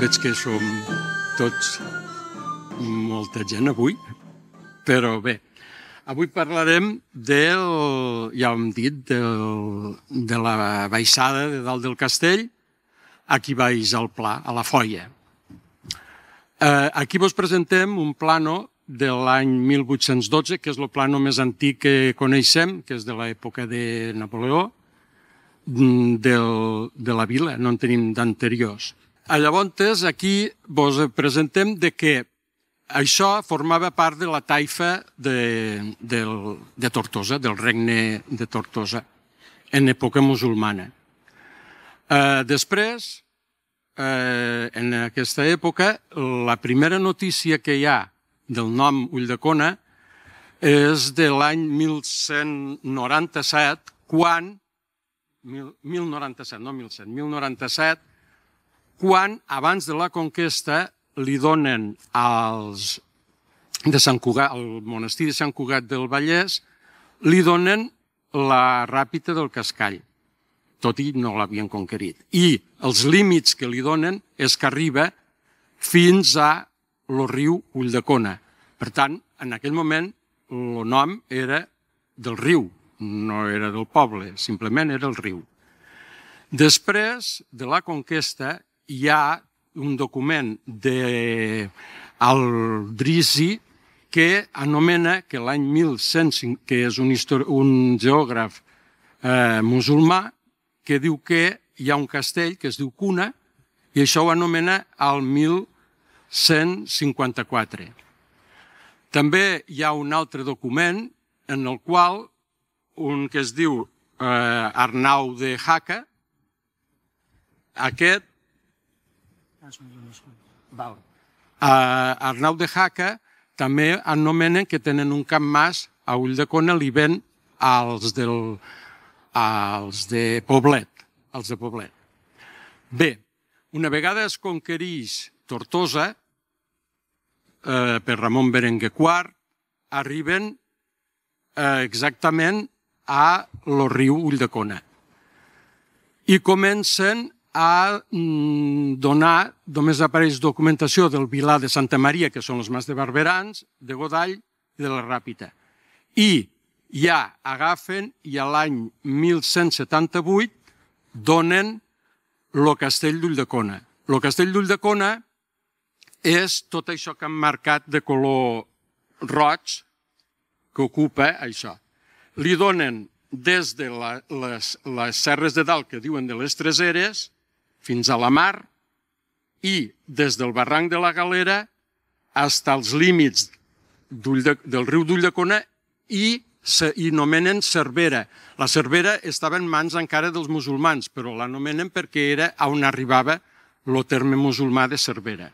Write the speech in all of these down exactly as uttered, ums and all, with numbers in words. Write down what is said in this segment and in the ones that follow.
Veig que som tots molta gent avui, però bé, avui parlarem del, ja ho hem dit, del, de la baixada de dalt del castell, aquí baix al pla, a la foia. Eh, aquí vos presentem un plano de l'any mil vuit-cents dotze, que és el plano més antic que coneixem, que és de l'època de Napoleó, del, de la vila, no en tenim d'anteriors. Llavors, aquí vos presentem de que això formava part de la taifa de, de, de Tortosa, del regne de Tortosa, en època musulmana. Eh, després, eh, en aquesta època, la primera notícia que hi ha del nom Ulldecona és de l'any mil cent noranta-set, quan, mil, mil noranta-set, no mil cent, mil noranta-set, quan, abans de la conquesta, li donen als de Sant Cugat, al monestir de Sant Cugat del Vallès, li donen la ràpita del Cascall, tot i no l'havien conquerit. I els límits que li donen és que arriba fins a el riu Ulldecona. Per tant, en aquell moment, el nom era del riu, no era del poble, simplement era el riu. Després de la conquesta, hi ha un document d'Al-Drisi que anomena que l'any mil cent cinc, que és un, un geògraf eh, musulmà, que diu que hi ha un castell que es diu Cuna, i això ho anomena al mil cent cinquanta-quatre. També hi ha un altre document en el qual un que es diu eh, Arnau de Jaca, aquest Val. Uh, Arnau de Jaca també anomenen que tenen un camp mas a Ulldecona, li ven als, del, als de Poblet. Als de Poblet. Bé, una vegada es conquereix Tortosa, eh, per Ramon Berenguer quart, arriben eh, exactament a el riu Ulldecona i comencen a donar, només apareix documentació del Vilar de Santa Maria, que són els mas de Barberans, de Godall i de la Ràpita. I ja agafen i a l'any mil cent setanta-vuit donen el castell d'Ulldecona. El castell d'Ulldecona és tot això que han marcat de color roig que ocupa això. Li donen des de la, les, les serres de dalt que diuen de les Treseres fins a la mar i des del barranc de la Galera fins als límits del riu d'Ulldecona i l'anomenen Cervera. La Cervera estava en mans encara dels musulmans, però l'anomenen perquè era on arribava el terme musulmà de Cervera.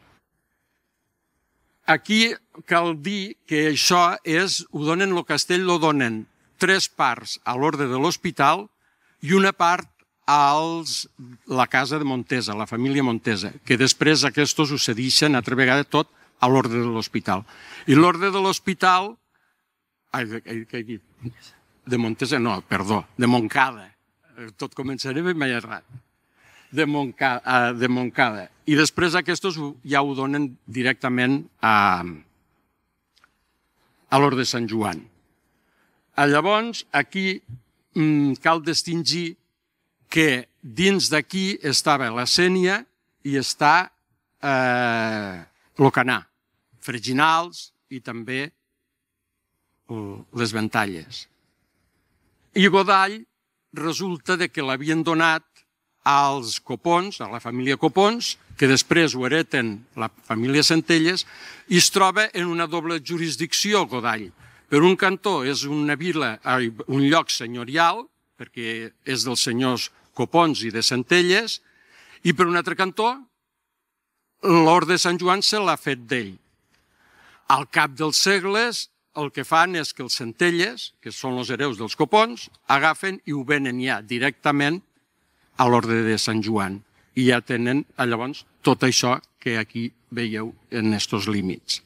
Aquí cal dir que això és, ho donen, el castell ho donen tres parts a l'Orde de l'Hospital i una part a la casa de Montesa, la família Montesa, que després aquests ho cedeixen altra vegada tot a l'Orde de l'Hospital. I l'Orde de l'Hospital, ai, què he dit? De Montesa, no, perdó, de Montcada. Tot començaré ben mai errat. De Montcada, de Montcada. I després aquests ja ho donen directament a, a l'Orde de Sant Joan. Llavors, aquí cal distingir que dins d'aquí estava la Sénia i està eh, el Canà, Freginals i també les Ventalles. I Godall resulta que l'havien donat als Copons, a la família Copons, que després ho hereten la família Centelles, i es troba en una doble jurisdicció, Godall. Per un cantó és una vila, un lloc senyorial, perquè és dels senyors Copons i de Centelles, i per un altre cantó, l'Orde de Sant Joan se l'ha fet d'ell. Al cap dels segles, el que fan és que els Centelles, que són els hereus dels Copons, agafen i ho venen ja directament a l'Orde de Sant Joan. I ja tenen, llavors, tot això que aquí veieu en aquests límits.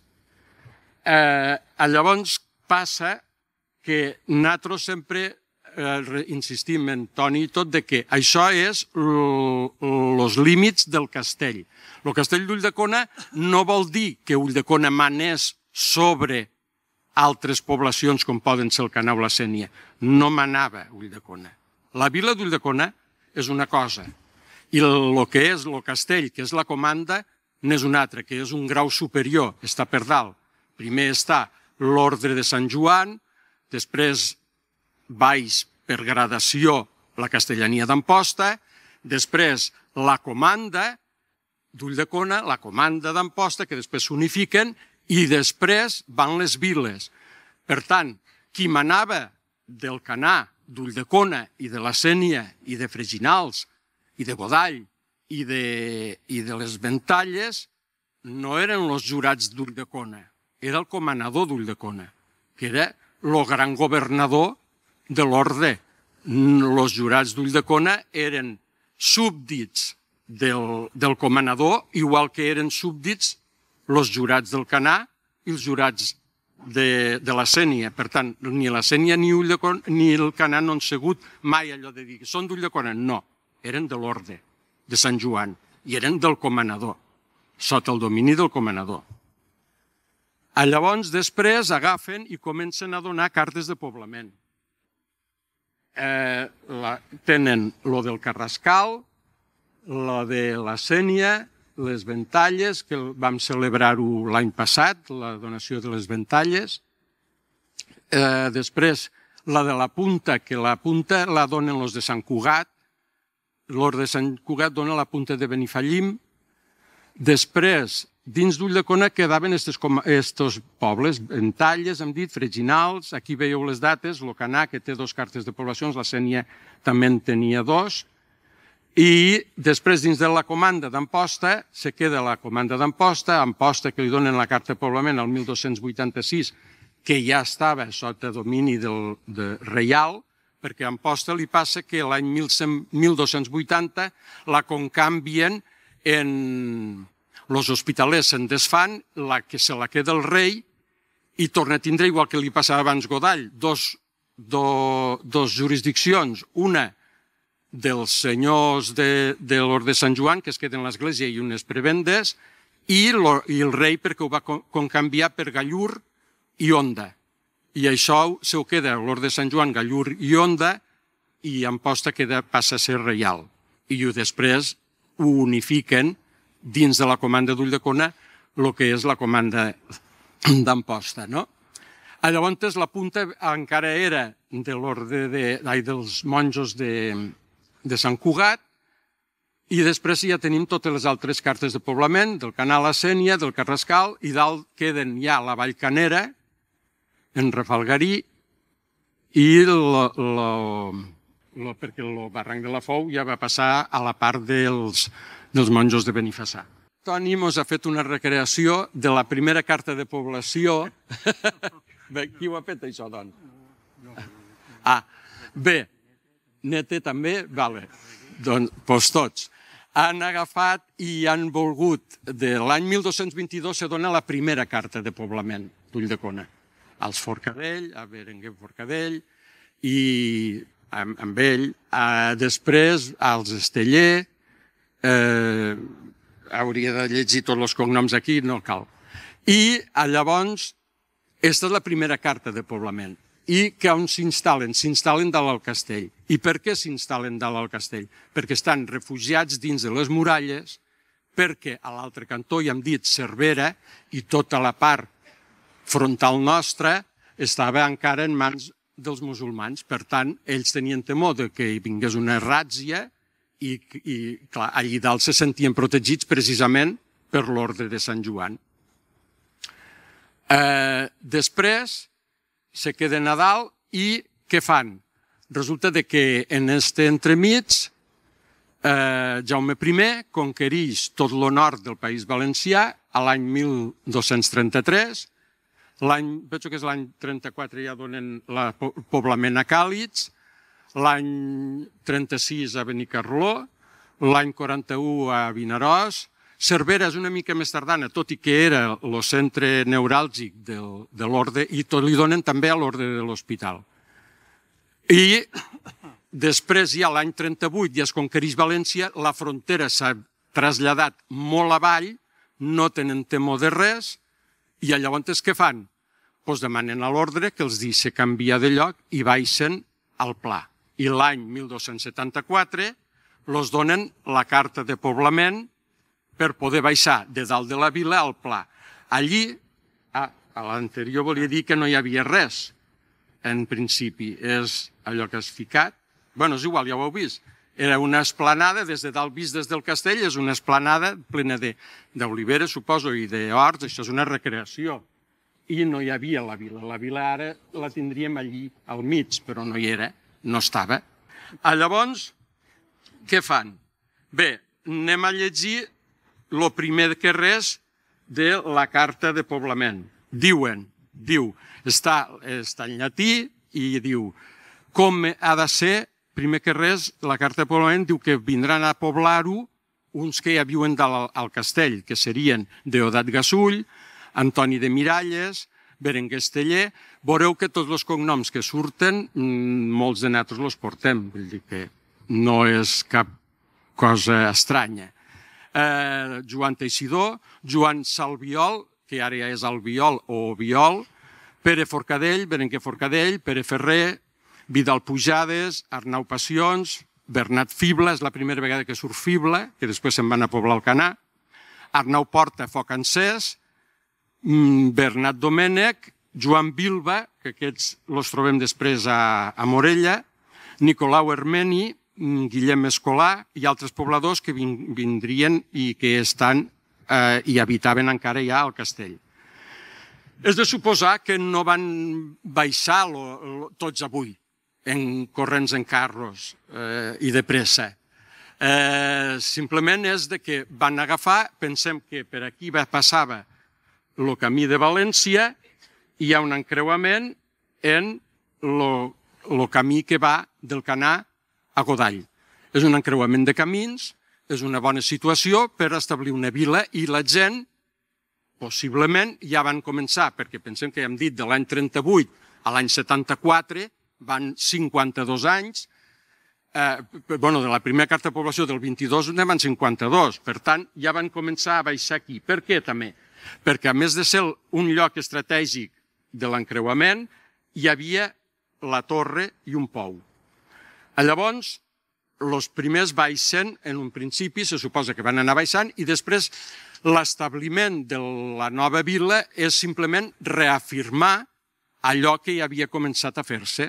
Eh, llavors passa que nosaltres sempre eh, insistim en Toni i tot, de que això és els límits del castell. El castell d'Ulldecona no vol dir que Ulldecona manés sobre altres poblacions com poden ser el Canà o la Sénia. No manava Ulldecona. La vila d'Ulldecona és una cosa i el que és el castell, que és la comanda, n'és un altre, que és un grau superior, està per dalt. Primer està l'ordre de Sant Joan, després baix per gradació la castellania d'Amposta, després la comanda d'Ulldecona, la comanda d'Amposta, que després s'unifiquen, i després van les viles. Per tant, qui manava del Canà, d'Ulldecona i de la Sénia i de Freginals i de Godall i de, i de les Ventalles no eren els jurats d'Ulldecona, era el comanador d'Ulldecona, que era el gran governador de l'orde. Els jurats d'Ulldecona eren súbdits del, del comanador, igual que eren súbdits els jurats del Canà i els jurats de, de la Sénia. Per tant, ni la Sénia ni, ni el Canà no han sigut mai allò de dir que són d'Ulldecona. No, eren de l'orde de Sant Joan i eren del comanador, sota el domini del comanador. Llavors, després agafen i comencen a donar cartes de poblament. Eh, la, tenen lo del Carrascal, lo de la Sénia, les Ventalles, que vam celebrar-ho l'any passat, la donació de les Ventalles. Eh, després, la de la Punta, que la Punta la donen els de Sant Cugat, l'orde de Sant Cugat dona la Punta de Benifallim. Després, dins d'Ulldecona quedaven aquests pobles, Ventalles, hem dit, Freginals, aquí veieu les dates, el Canà, que té dos cartes de poblacions, la Sénia també en tenia dos, i després, dins de la comanda d'Amposta, se queda la comanda d'Amposta, Amposta, que li donen la carta de poblament el mil dos-cents vuitanta-sis, que ja estava sota domini del, de reial, perquè a Amposta li passa que l'any mil dos-cents vuitanta la concanvien en... Els hospitalers se'n desfan, la que se la queda el rei i torna a tindre, igual que li passava abans Godall, dos, do, dos jurisdiccions, una dels senyors de, de l'orde de Sant Joan, que es queden a l'església, i unes prebendes, i, lo, i el rei perquè ho va concanviar per Gallur i Onda. I això se ho queda l'orde de Sant Joan, Gallur i Onda, i Amposta queda, passa a ser reial. I després ho unifiquen dins de la comanda d'Ulldecona, el que és la comanda d'Amposta, no? Llavors, la Punta encara era de l'orde de, dels monjos de, de Sant Cugat, i després ja tenim totes les altres cartes de poblament, del Canà a la Sénia, del Carrascal, i dalt queden ja la Vallcanera, en Refalgarí, i lo, lo, lo, perquè el barranc de la Fou ja va passar a la part dels dels monjos de Benifassà. Toni mos ha fet una recreació de la primera carta de població. Bé, qui ho ha fet, això, doncs? Ah, bé, Nete també? Vale. Doncs, doncs tots. Han agafat i han volgut, de l'any mil dos-cents vint-i-dos se dona la primera carta de poblament d'Ulldecona. Als Forcadell, a Berenguer Forcadell, i amb, amb ell. Després, als Esteller, Eh, hauria de llegir tots els cognoms aquí, no cal. I llavors, aquesta és la primera carta de poblament. I que on s'instal·len? S'instal·len dalt al castell. I per què s'instal·len dalt al castell? Perquè estan refugiats dins de les muralles, perquè a l'altre cantó, ja hem dit, Cervera, i tota la part frontal nostra estava encara en mans dels musulmans. Per tant, ells tenien temor que hi vingués una ràtzia i, i clar, allí dalt se sentien protegits precisament per l'ordre de Sant Joan. Eh, després se queden a dalt i què fan? Resulta que en aquest entremig eh, Jaume primer conquereix tot el nord del País Valencià a l'any mil dos-cents trenta-tres. L'any, penso que és l'any trenta-quatre ja donen el poblament a Càlits, l'any trenta-sis a Benicarló, l'any quaranta-u a Vinaròs. Cervera és una mica més tardana, tot i que era el centre neuràlgic del, de l'orde, i tot li donen també a l'orde de l'hospital. I després, ja l'any trenta-vuit, ja es conquereix València, la frontera s'ha traslladat molt avall, no tenen temor de res, i llavors què fan? Doncs demanen a l'ordre que els deixi canviar de lloc i baixen al Pla. I l'any mil dos-cents setanta-quatre els donen la carta de poblament per poder baixar de dalt de la vila al Pla. Allí, a l'anterior volia dir que no hi havia res, en principi. És allò que has ficat. Bé, és igual, ja ho heu vist. Era una esplanada, des de dalt vist des del castell, és una esplanada plena d'oliveres, suposo, i d'horts, això és una recreació. I no hi havia la vila. La vila ara la tindríem allí al mig, però no hi era, no estava. Llavors, què fan? Bé, anem a llegir el primer que res de la carta de poblament. Diuen, diu, està, està en llatí i diu com ha de ser. Primer que res, la carta de poblament diu que vindran a poblar-ho uns que ja viuen al castell, que serien Deodat Gasull, Antoni de Miralles, Berenguer Esteller. Veureu que tots els cognoms que surten, molts de nosaltres els portem, vull dir que no és cap cosa estranya. Eh, Joan Teixidor, Joan Salviol, que ara ja és Albiol o Viol, Pere Forcadell, Berenguer Forcadell, Pere Ferrer, Vidal Pujades, Arnau Passions, Bernat Fibla, és la primera vegada que surt Fibla, que després se'n van a poblar el Canà, Arnau Porta, Foc Encès, Bernat Domènech, Joan Bilba, que aquests els trobem després a, a Morella, Nicolau Hermeni, Guillem Escolà i altres pobladors que vindrien i que estan eh, i habitaven encara ja al castell. És de suposar que no van baixar lo, lo, tots avui, en corrents en carros eh, i de pressa. Eh, simplement és de que van agafar, pensem que per aquí passava el camí de València i hi ha un encreuament en el camí que va del Canà a Godall. És un encreuament de camins, és una bona situació per establir una vila i la gent possiblement ja van començar, perquè pensem que ja hem dit de l'any trenta-vuit a l'any setanta-quatre, van cinquanta-dos anys, eh, bueno, de la primera carta de població del vint-i-dos ne van cinquanta-dos, per tant ja van començar a baixar aquí. Per què també? Perquè a més de ser un lloc estratègic de l'encreuament, hi havia la torre i un pou. Llavors, els primers baixen, en un principi se suposa que van anar baixant i després l'establiment de la nova vila és simplement reafirmar allò que ja havia començat a fer-se.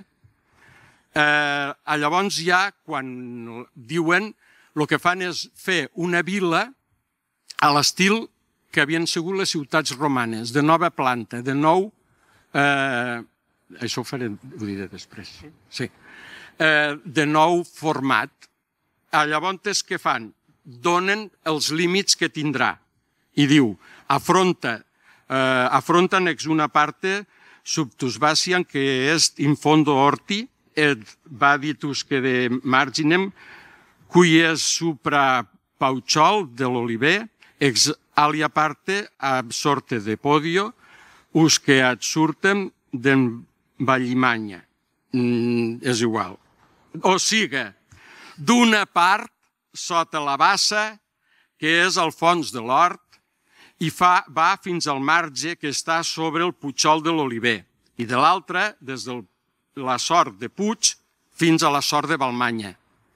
Eh, llavors ja, quan diuen, el que fan és fer una vila a l'estil que havien sigut les ciutats romanes, de nova planta, de nou... Eh, això ho faré, ho diré després. Sí. Eh, de nou format. Llavors què fan? Donen els límits que tindrà. I diu, afronta, eh, afronta nex una parte subtusbacian que est in fondo horti, et vaditus que de marginem, cui es supra pauchol de l'oliver, ex alia parte absorte de podio, us que ad surtem d'en Vallimanya. Mm, és igual. O sigui, d'una part, sota la bassa, que és al fons de l'hort, i fa, va fins al marge que està sobre el Puigol de l'Oliver, i de l'altra, des de la Sort de Puig fins a la Sort de Valmanya.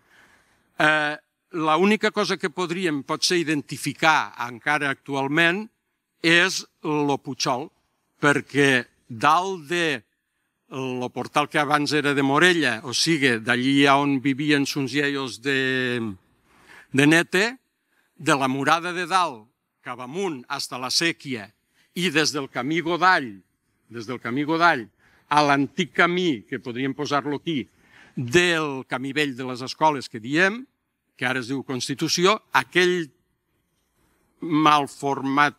Eh, L'única cosa que podríem potser identificar encara actualment és el Puigol, perquè dalt de el portal que abans era de Morella, o sigui, d'allí on vivien uns iaios de, de Nete, de la murada de dalt cap amunt fins a la Sèquia i des del camí Godall, des del camí Godall a l'antic camí, que podríem posar-lo aquí, del camí vell de les escoles que diem, que ara es diu Constitució, aquell mal format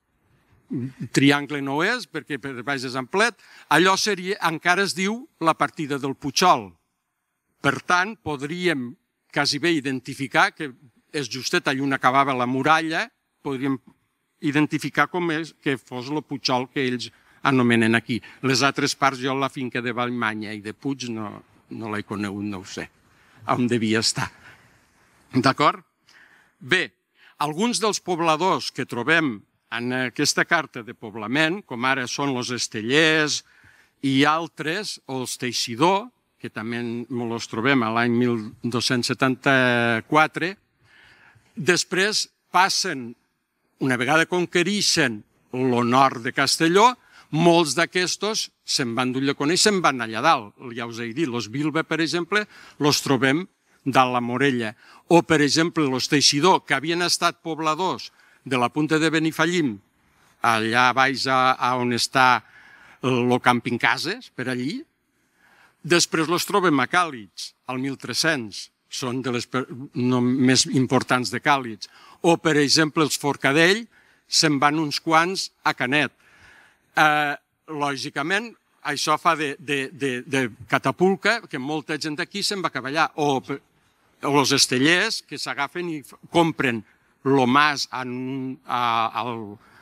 triangle no és, perquè per baix és amplet, allò seria, encara es diu la partida del Puigol. Per tant, podríem quasi bé identificar que és justet allà on acabava la muralla, podríem identificar com és que fos el Puigol que ells anomenen aquí. Les altres parts, jo la finca de Vallmanya i de Puig no, no l'he conegut, no ho sé, on devia estar. D'acord? Bé, alguns dels pobladors que trobem en aquesta carta de poblament, com ara són els Estellers i altres, o els Teixidor, que també els trobem a l'any mil dos-cents setanta-quatre, després passen, una vegada conquereixen el nord de Castelló, molts d'aquestos se'n van d'Ulldecona i se'n van allà dalt. Ja us he dit, els Bilba, per exemple, els trobem dalt la Morella. O, per exemple, els Teixidor, que havien estat pobladors de la punta de Benifallim, allà baix on està el Camping Cases, per allí. Després els trobem a Càlits, al mil tres-cents, són de les més importants de Càlits. O, per exemple, els Forcadell, se'n van uns quants a Canet. Lògicament, això fa de catapulca, que molta gent d'aquí se'n va cap allà. O els Estellers, que s'agafen i compren el mas al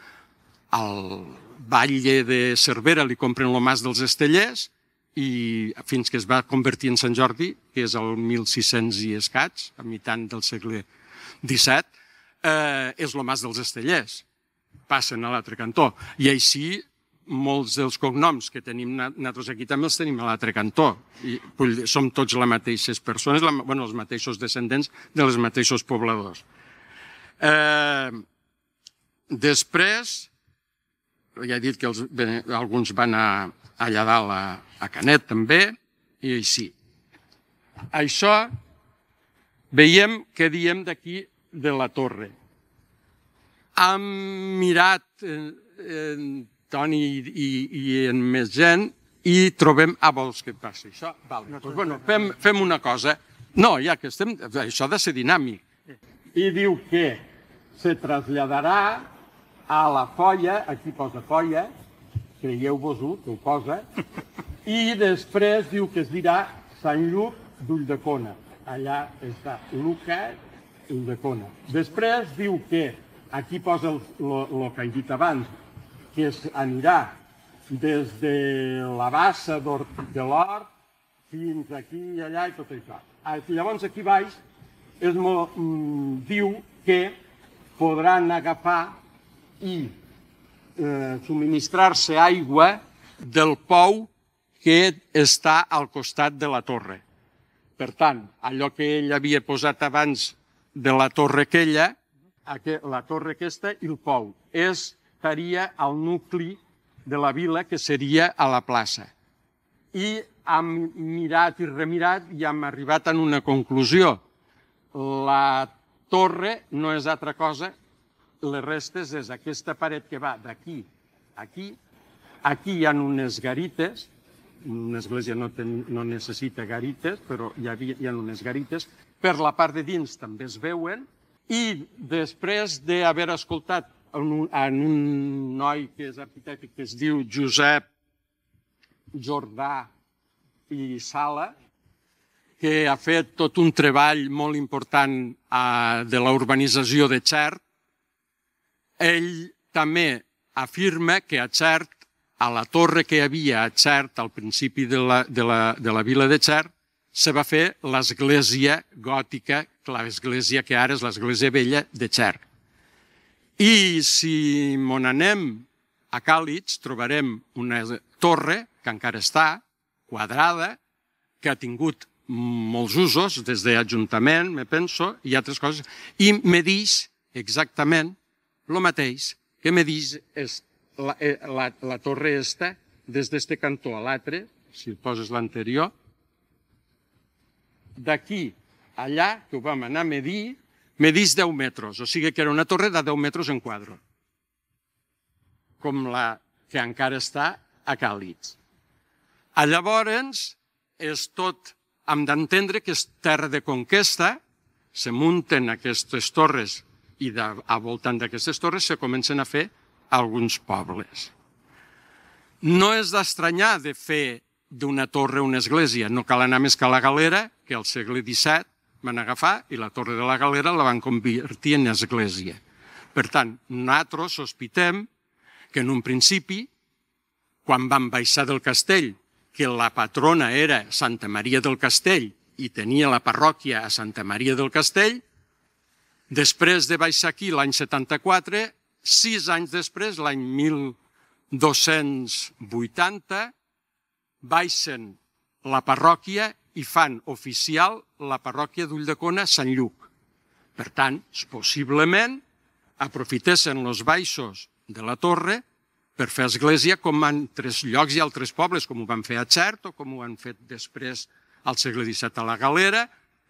Batlle de Cervera, li compren el mas dels Estellers, i fins que es va convertir en Sant Jordi, que és el mil sis-cents i escaig, a mitant del segle disset, és el mas dels Estellers. Passen a l'altre cantó. I així, molts dels cognoms que tenim nosaltres aquí també els tenim a l'altre cantó. Som tots les mateixes persones, els mateixos descendents dels mateixos pobladors. Després, ja he dit que alguns van allà dalt a Canet també, i així. Això veiem què diem d'aquí de la torre. Hem mirat, Toni i en més gent, i trobem... Ah, vols que passi això? Fem una cosa. No, ja que estem... Això ha de ser dinàmic. I diu que se traslladarà a la folla, aquí posa folla, creieu-vos-ho, que ho posa, i després diu que es dirà Sant Lluc d'Ulldecona. Allà està Luca d'Ulldecona. Després diu que aquí posa el que he dit abans, que anirà des de la bassa de l'Hort fins aquí i allà i tot això. Llavors aquí baix diu que podran agafar i subministrar-se aigua del pou que està al costat de la torre. Per tant, allò que ell havia posat abans de la torre aquella, la torre aquesta i el pou, estaria al nucli de la vila, que seria a la plaça. I hem mirat i remirat i hem arribat a una conclusió. La torre no és altra cosa, les restes és aquesta paret que va d'aquí a aquí. Aquí hi ha unes garites, una església no necessita garites, però hi ha unes garites. Per la part de dins també es veuen. I després d'haver escoltat en un noi que és arquitecte que es diu Josep Jordà i Sala, que ha fet tot un treball molt important de la urbanització de Xert. Ell també afirma que a Xert, a la torre que hi havia a Xert, al principi de la vila de Xert, se va fer l'església gòtica, l'església que ara és l'església vella de Xert. I si mon anem a Càlits, trobarem una torre que encara està, quadrada, que ha tingut molts usos, des d'Ajuntament, me penso, i altres coses, i medix exactament el mateix que medix la torre esta, des d'este cantó a l'altre, si poses l'anterior, d'aquí allà, que ho vam anar a medir, medix deu metres, o sigui que era una torre de deu metres en quadre, com la que encara està a Càlits. Llavors, és tot, hem d'entendre que és terra de conquesta, se munten aquestes torres i al voltant d'aquestes torres se comencen a fer alguns pobles. No és d'estranyar de fer d'una torre una església, no cal anar més que a la Galera, que al segle disset van agafar i la torre de la Galera la van convertir en església. Per tant, nosaltres sospitem que en un principi, quan van baixar del castell que la patrona era Santa Maria del Castell i tenia la parròquia a Santa Maria del Castell. Després de baixar aquí l'any setanta-quatre, sis anys després, l'any mil dos-cents vuitanta, baixen la parròquia i fan oficial la parròquia d'Ulldecona Sant Lluc. Per tant, possiblement aprofitessin els baixos de la torre per fer església com en altres llocs i altres pobles, com ho van fer a Xert o com ho han fet després al segle disset a la Galera.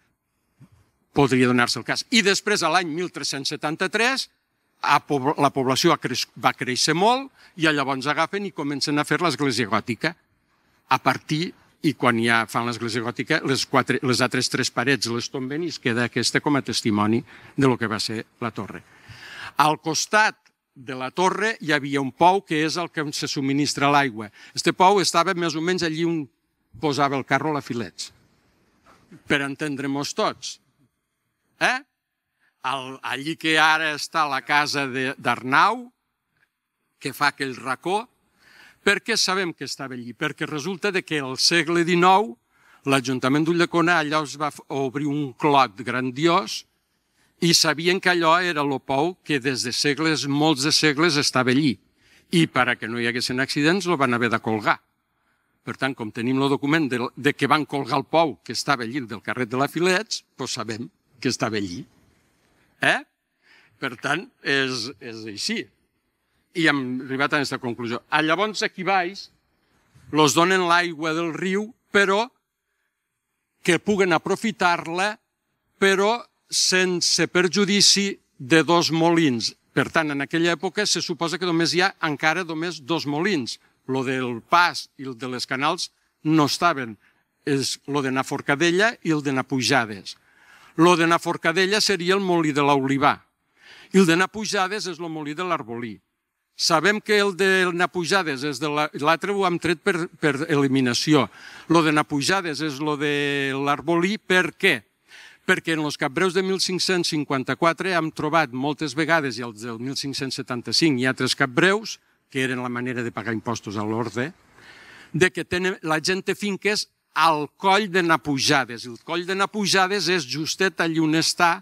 Podria donar-se el cas. I després, a l'any mil tres-cents setanta-tres, la població va créixer molt i llavors agafen i comencen a fer l'església gòtica. A partir, i quan ja fan l'església gòtica, les, quatre, les altres tres parets les tomben i es queda aquesta com a testimoni de lo que va ser la torre. Al costat de la torre hi havia un pou que és el que se subministra l'aigua. Este pou estava més o menys allí on posava el carro a la Filets, per entendre-mos tots. Eh? Allí que ara està la casa d'Arnau, que fa aquell racó, per què sabem que estava allí? Perquè resulta que al segle dinou l'Ajuntament d'Ulldecona allò es va obrir un clot grandiós i sabien que allò era el pou que des de segles, molts de segles, estava allí. I perquè no hi haguessin accidents, el van haver de colgar. Per tant, com tenim el document de, de que van colgar el pou que estava allí del carrer de la Filets, doncs sabem que estava allí. Eh? Per tant, és, és així. I hem arribat a aquesta conclusió. A llavors, aquí baix, els donen l'aigua del riu, però que puguen aprofitar-la, però sense perjudici de dos molins. Per tant, en aquella època se suposa que només hi ha encara només dos molins. Lo del Pas i el de les Canals no estaven. És lo de na Forcadella i el de na Pujades. Lo de na Forcadella seria el molí de l'Olivar. I el de na Pujades és el molí de l'Arbolí. Sabem que el de na Pujades és de l'altre ho hem tret per, per eliminació. Lo de na Pujades és lo de l'Arbolí. Per què? Perquè en els capbreus de mil cinc-cents cinquanta-quatre hem trobat moltes vegades, i els del mil cinc-cents setanta-cinc hi ha altres capbreus, que eren la manera de pagar impostos a l'orde, de que tenen, la gent té finques al coll de na Pujades. El coll de na Pujades és justet allà on està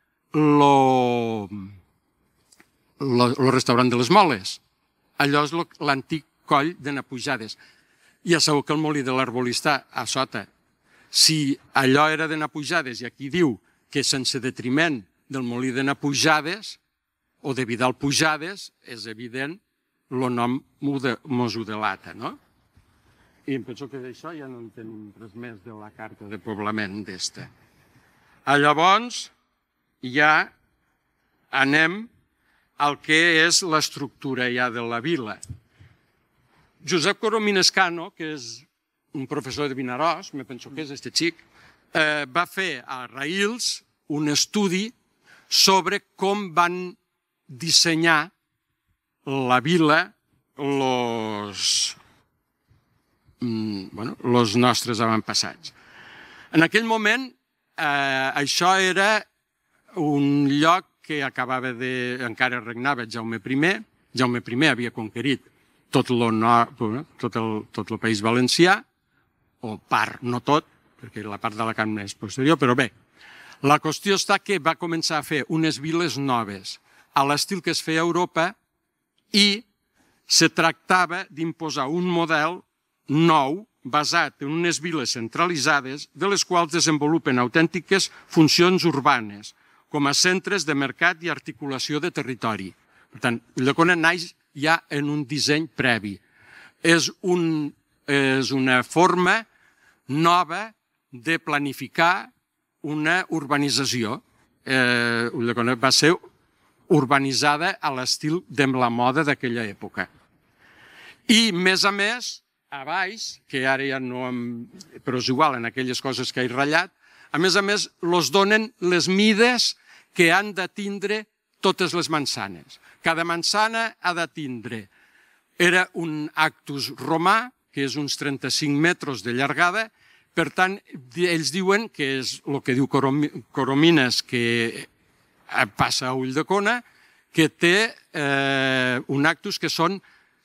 el restaurant de les Moles. Allò és l'antic coll de na Pujades. Ja sabeu que el molí de l'Arbolí està a sota. Si allò era de na Pujades i aquí diu que sense detriment del molí de na Pujades o de Vidal Pujades, és evident el nom mos ho delata, no? I em penso que d'això ja no en tenim res més de la carta de poblament d'esta. Llavors ja anem al que és l'estructura ja de la vila. Josep Coromines Cano, que és un professor de Vinaròs, me penso que és este xic, eh, va fer a Raïls un estudi sobre com van dissenyar la vila los, mm, bueno, los nostres avantpassats. En aquell moment, eh, això era un lloc que acabava de... encara regnava Jaume primer. Jaume primer havia conquerit tot el, tot el, tot el País Valencià, o part, no tot, perquè la part d'Alacant és posterior, però bé, la qüestió està que va començar a fer unes viles noves, a l'estil que es feia a Europa, i se tractava d'imposar un model nou basat en unes viles centralitzades de les quals desenvolupen autèntiques funcions urbanes, com a centres de mercat i articulació de territori. Per tant, Ulldecona naix ja en un disseny previ. És, un, és una forma nova de planificar una urbanització. Eh, Ulldecona va ser urbanitzada a l'estil de la moda d'aquella època. I, més a més, a baix, que ara ja no... però és igual, en aquelles coses que he ratllat, a més a més, els donen les mides que han de tindre totes les mansanes. Cada manzana ha de tindre... Era un actus romà, que és uns trenta-cinc metres de llargada, per tant, ells diuen que és el que diu Coromines, que passa a Ulldecona, que té eh, un actus que són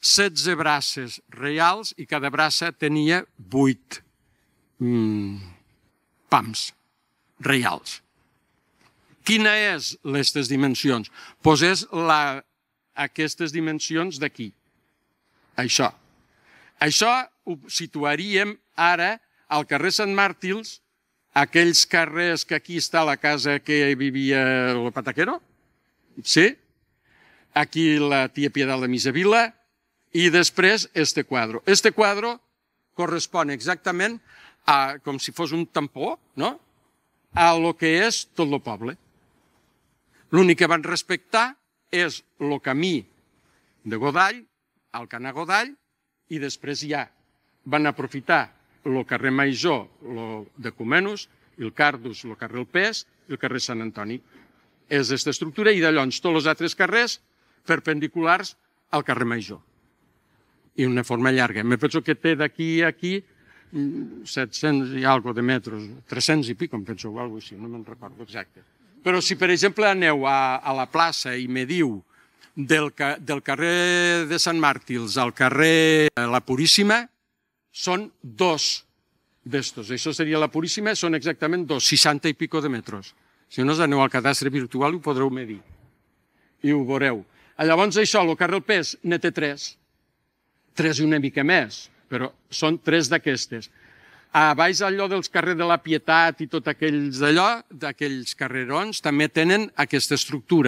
setze braces reials i cada braça tenia vuit mm, pams reials. Quina és aquestes dimensions? Doncs és la, aquestes dimensions d'aquí. Això. Això ho situaríem ara al carrer Sant Màrtirs, aquells carrers que aquí està la casa que vivia el Pataquero, sí? Aquí la tia Piedad de Misavila, i després este quadre. Este quadre correspon exactament a, com si fos un tampó, no?, a lo que és tot el poble. L'únic que van respectar és el camí de Godall, al Canà Godall, i després ja van aprofitar el carrer Major, el de Comenus, el Cardus, el carrer El Pes i el carrer Sant Antoni. És aquesta estructura i de llavors tots els altres carrers perpendiculars al carrer Major. I una forma llarga. Me penso que té d'aquí a aquí set-cents i algo de metres, tres-cents i pico, em penso, o alguna cosa així, no me'n recordo exacte. Però si, per exemple, aneu a, a la plaça i me diu del, del carrer de Sant Màrtirs al carrer La Puríssima, són dos d'estos. Això seria La Puríssima, són exactament dos, seixanta i pico de metres. Si no, aneu al cadastre virtual i ho podreu medir. I ho veureu. Llavors, això, el carrer El Pes, ne té tres. Tres i una mica més, però són tres d'aquestes. A baix allò dels carrers de la Pietat i tot aquells d'allò, d'aquells carrerons, també tenen aquesta estructura.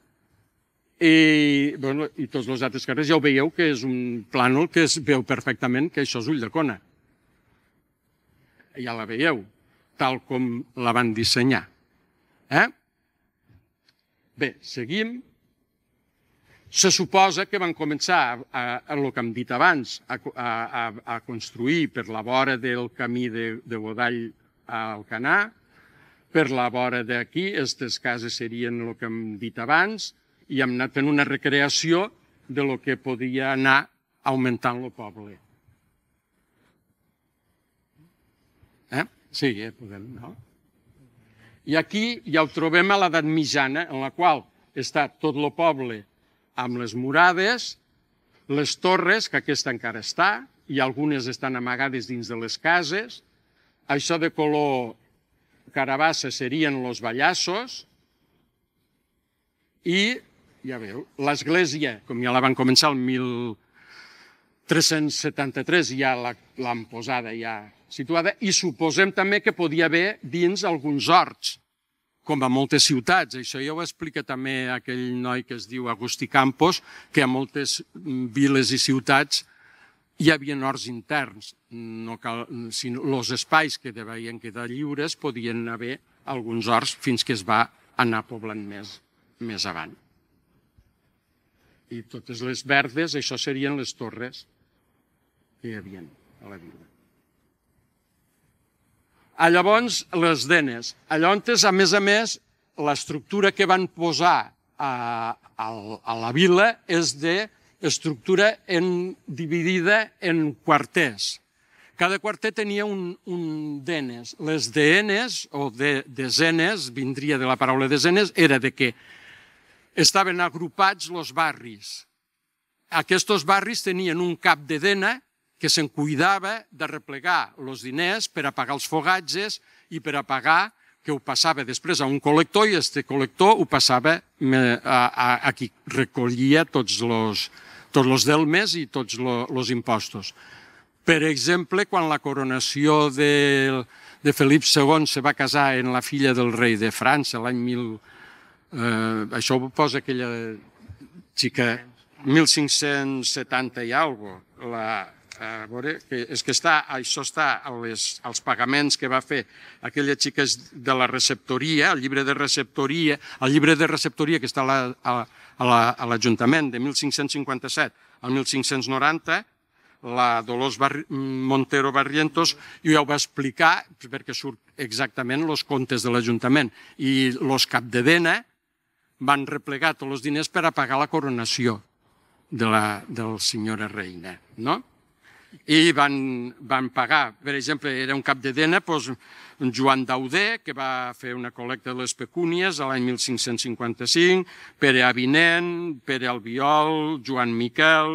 I, bueno, i tots els altres carrers ja ho veieu que és un plànol que es veu perfectament que això és Ulldecona. Ja la veieu, tal com la van dissenyar. Eh? Bé, seguim. Se suposa que van començar, a, a, el que hem dit abans, a, a, a construir per la vora del camí de, de Godall al Canà, per la vora d'aquí, aquestes cases serien el que hem dit abans, i hem anat fent una recreació de lo que podia anar augmentant el poble. Eh? Sí, eh, podem, no? I aquí ja ho trobem a l'edat mitjana, en la qual està tot el poble amb les murades, les torres, que aquesta encara està, i algunes estan amagades dins de les cases. Això de color carabassa serien els ballassos. I, ja veieu, l'església, com ja la van començar el mil tres-cents setanta-tres, ja l'han posada ja situada, i suposem també que podia haver dins alguns horts, com a moltes ciutats. Això ja ho explica també aquell noi que es diu Agustí Campos, que a moltes viles i ciutats hi havia horts interns. No cal, sinó els espais que devien quedar lliures podien haver alguns horts fins que es va anar poblant més, més avant. I totes les verdes, això serien les torres que hi havia a la vila. Llavors, les denes. Llavors, a més a més, l'estructura que van posar a, a, a la vila és d'estructura dividida en quarters. Cada quarter tenia un, un denes. Les denes, o de, desenes, vindria de la paraula desenes, era de que estaven agrupats els barris. Aquests barris tenien un cap de dena que se'n cuidava de replegar els diners per a pagar els fogatges i per a pagar, que ho passava després a un col·lector, i aquest col·lector ho passava a, a, a qui recollia tots els tots els delmes i tots els impostos. Per exemple, quan la coronació de, de Felip segon se va casar en la filla del rei de França, l'any mil... Eh, això ho posa aquella xica... mil cinc-cents setanta i alguna cosa. A veure, que és que està, això està als, als pagaments que va fer aquella xica de la receptoria, el llibre de receptoria, el llibre de receptoria que està a, la, a l'Ajuntament de mil cinc-cents cinquanta-set al mil cinc-cents noranta, la Dolors Bar Montero Barrientos, i ja ho va explicar perquè surt exactament els comptes de l'Ajuntament. I els capdedena van replegar tots els diners per a pagar la coronació de la, de la senyora reina, no? I van, van pagar, per exemple, era un cap de dena, doncs, Joan Dauder, que va fer una col·lecta de les pecúnies l'any mil cinc-cents cinquanta-cinc, Pere Avinent, Pere Albiol, Joan Miquel,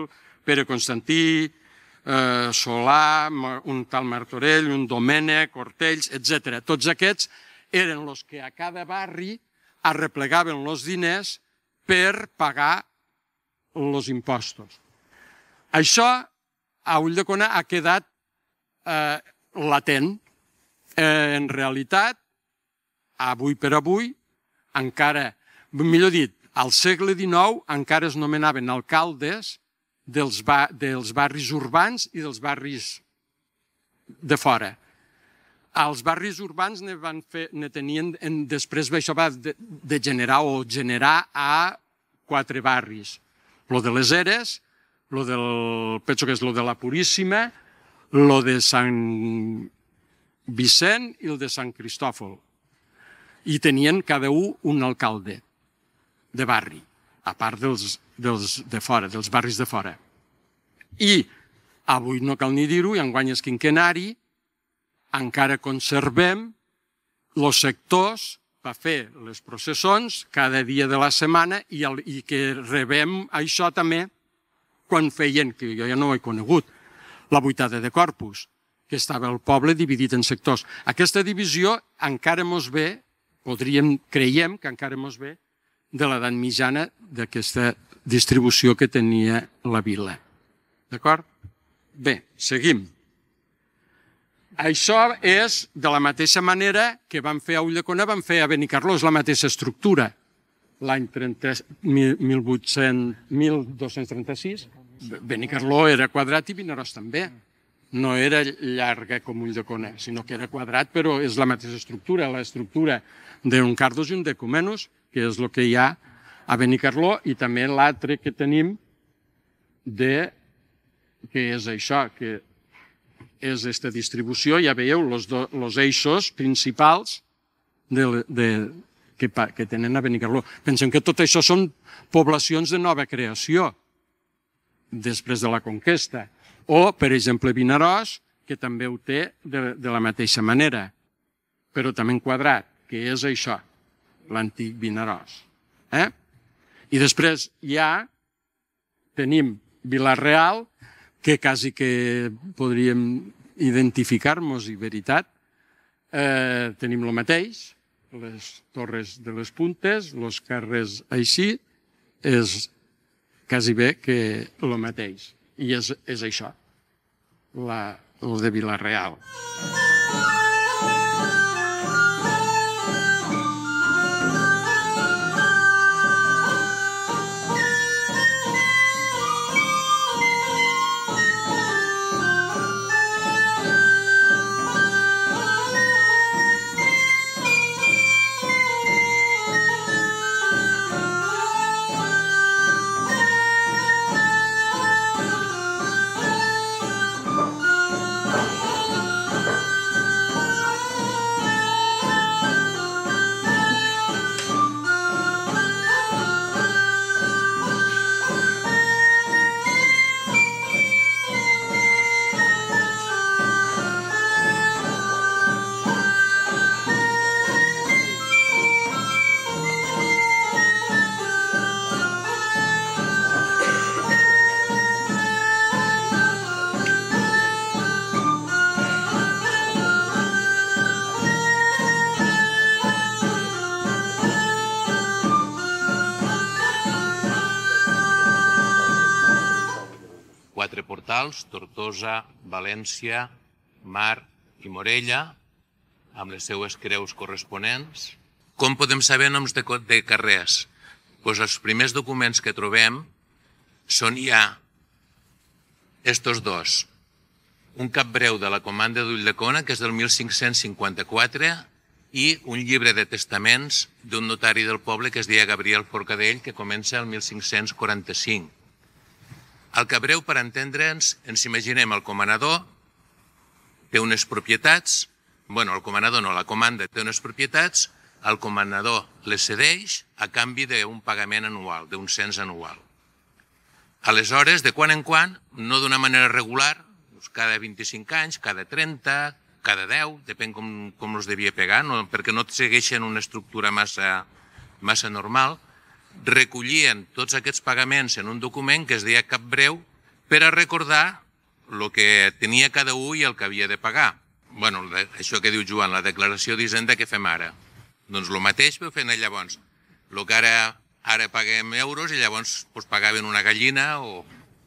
Pere Constantí, eh, Solà, un tal Martorell, un Domènec, Hortells, etcètera. Tots aquests eren els que a cada barri arreplegaven els diners per pagar els impostos. Això a Ulldecona ha quedat eh, latent. Eh, en realitat, avui per avui, encara, millor dit, al segle dinou encara es nomenaven alcaldes dels, ba dels barris urbans i dels barris de fora. Els barris urbans ne van fer, ne tenien, en, després això va de, de generar o generar a quatre barris. Lo de les Eres, lo del, penso que és lo de la Puríssima, lo de Sant Vicent i el de Sant Cristòfol. I tenien cada un un alcalde de barri, a part dels, dels de fora, dels barris de fora. I avui no cal ni dir-ho, i enguany és quinquenari, encara conservem els sectors per fer les processons cada dia de la setmana i, el, i que rebem això també quan feien, que jo ja no ho he conegut, la vuitada de Corpus, que estava el poble dividit en sectors. Aquesta divisió encara mos ve, podríem, creiem que encara mos ve, de l'edat mitjana d'aquesta distribució que tenia la vila. D'acord? Bé, seguim. Això és de la mateixa manera que vam fer a Ulldecona, vam fer a Benicarló, és la mateixa estructura. L'any mil dos-cents trenta-sis, Benicarló era quadrat i Vinaròs també. No era llarga com Ulldecona, sinó que era quadrat, però és la mateixa estructura, l'estructura d'un Cardos i un Decumenus, que és el que hi ha a Benicarló, i també l'altre que tenim, de, que és això, que és aquesta distribució, ja veieu, els eixos principals de, de, que, que tenen a Benicarló. Pensem que tot això són poblacions de nova creació, després de la conquesta. O, per exemple, Vinaròs, que també ho té de, de la mateixa manera, però també en quadrat, que és això, l'antic Vinaròs. Eh? I després ja tenim Vila-real, que quasi que podríem identificar-nos, i veritat, eh, tenim el mateix, les torres de les puntes, els carrers així, és quasi bé que el mateix. I és, és això, la, el de Vila-real. Quatre portals, Tortosa, València, Mar i Morella, amb les seues creus corresponents. Com podem saber noms de, de carrers? Pues els primers documents que trobem són ja estos dos. Un capbreu de la comanda d'Ulldecona, que és del mil cinc-cents cinquanta-quatre, i un llibre de testaments d'un notari del poble que es deia Gabriel Forcadell, que comença el mil cinc-cents quaranta-cinc. El cabreu, per entendre'ns, ens imaginem el comanador, té unes propietats, bueno, el comanador no, la comanda té unes propietats, el comanador les cedeix a canvi d'un pagament anual, d'un cens anual. Aleshores, de quan en quan, no d'una manera regular, cada vint-i-cinc anys, cada trenta, cada deu, depèn com, com els devia pegar, no, perquè no segueixen una estructura massa, massa normal, recollien tots aquests pagaments en un document que es deia capbreu, per a recordar el que tenia cada un i el que havia de pagar. Bueno, això que diu Joan, la declaració d'Hisenda que fem ara. Doncs el mateix vau fent llavors. El que ara, ara paguem euros i llavors pues, pagaven una gallina o,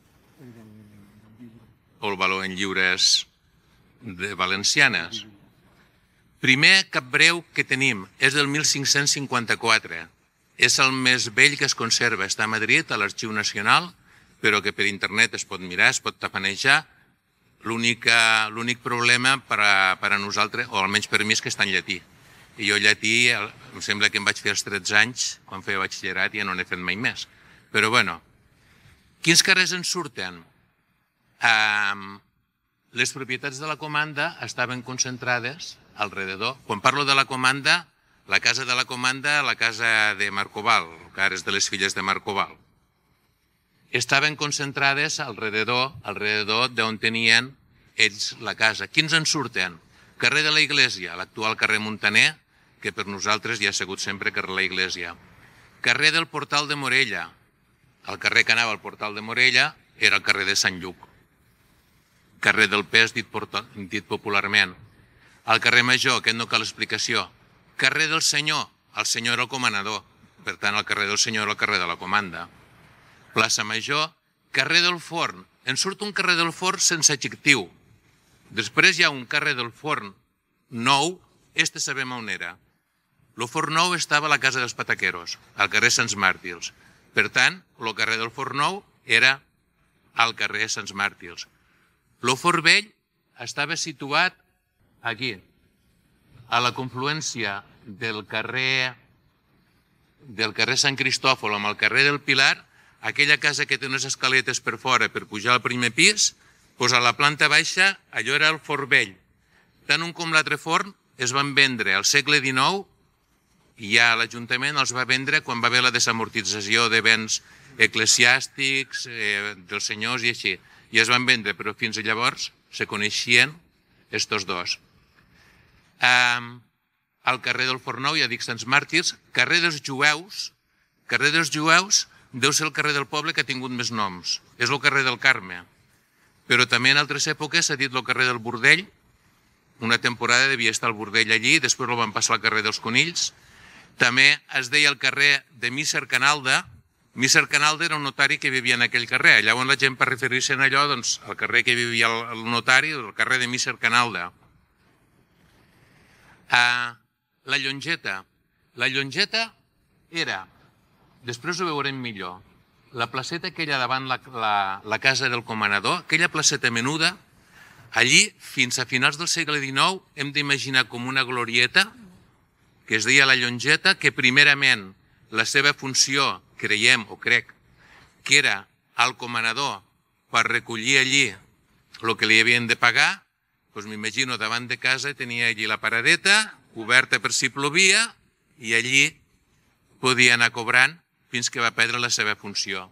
o el valor en lliures de valencianes. Primer capbreu que tenim és del mil cinc-cents cinquanta-quatre. És el més vell que es conserva. Està a Madrid, a l'Arxiu Nacional, però que per internet es pot mirar, es pot tapanejar. L'únic problema per a, per a nosaltres, o almenys per mi, és que està en llatí. I jo llatí, em sembla que em vaig fer als tretze anys, quan feia batxillerat, i ja no n'he fet mai més. Però bueno, quins carrers ens surten? Um, les propietats de la comanda estaven concentrades alrededor. Quan parlo de la comanda, la casa de la comanda, la casa de Marcoval, que ara és de les filles de Marcoval. Estaven concentrades alrededor, alrededor d'on tenien ells la casa. Quins en surten? Carrer de la Iglesia, l'actual carrer Montaner, que per nosaltres ja ha sigut sempre carrer la Iglesia. Carrer del Portal de Morella. El carrer que anava al Portal de Morella era el carrer de Sant Lluc. Carrer del Pes, dit, dit popularment. El carrer Major, aquest no cal explicació. Carrer del Senyor, el Senyor era el comanador. Per tant, el carrer del Senyor era el carrer de la comanda. Plaça Major, carrer del Forn. En surt un carrer del Forn sense adjectiu. Després hi ha un carrer del Forn nou, este sabem on era. El Forn nou estava a la casa dels Pataqueros, al carrer Sants Màrtirs. Per tant, el carrer del Forn nou era al carrer Sants Màrtirs. El Forn Vell estava situat aquí, a la confluència del carrer del carrer Sant Cristòfol amb el carrer del Pilar, aquella casa que té unes escaletes per fora per pujar al primer pis, doncs a la planta baixa allò era el Forn Vell. Tant un com l'altre forn es van vendre al segle dinou i ja l'Ajuntament els va vendre quan va haver la desamortització de béns eclesiàstics, eh, dels senyors i així. I es van vendre, però fins llavors se coneixien estos dos. Um, al carrer del Forn Nou, ja dic Sants Màrtirs, carrer dels Jueus, carrer dels Jueus deu ser el carrer del poble que ha tingut més noms. És el carrer del Carme. Però també en altres èpoques s'ha dit el carrer del Bordell. Una temporada devia estar el Bordell allí, després el van passar al carrer dels Conills. També es deia el carrer de Míser Canalda. Míser Canalda era un notari que vivia en aquell carrer. Llavors la gent, per referir-se a allò, doncs, el carrer que vivia el notari, el carrer de Míser Canalda. Uh, la Llongeta. La Llongeta era, després ho veurem millor, la placeta aquella davant la, la, la casa del comanador, aquella placeta menuda, allí, fins a finals del segle dinou, hem d'imaginar com una glorieta, que es deia la Llongeta, que primerament la seva funció, creiem o crec, que era al comanador per recollir allí el que li havien de pagar, doncs m'imagino davant de casa tenia allí la paradeta, oberta per si plovia, i allí podia anar cobrant fins que va perdre la seva funció.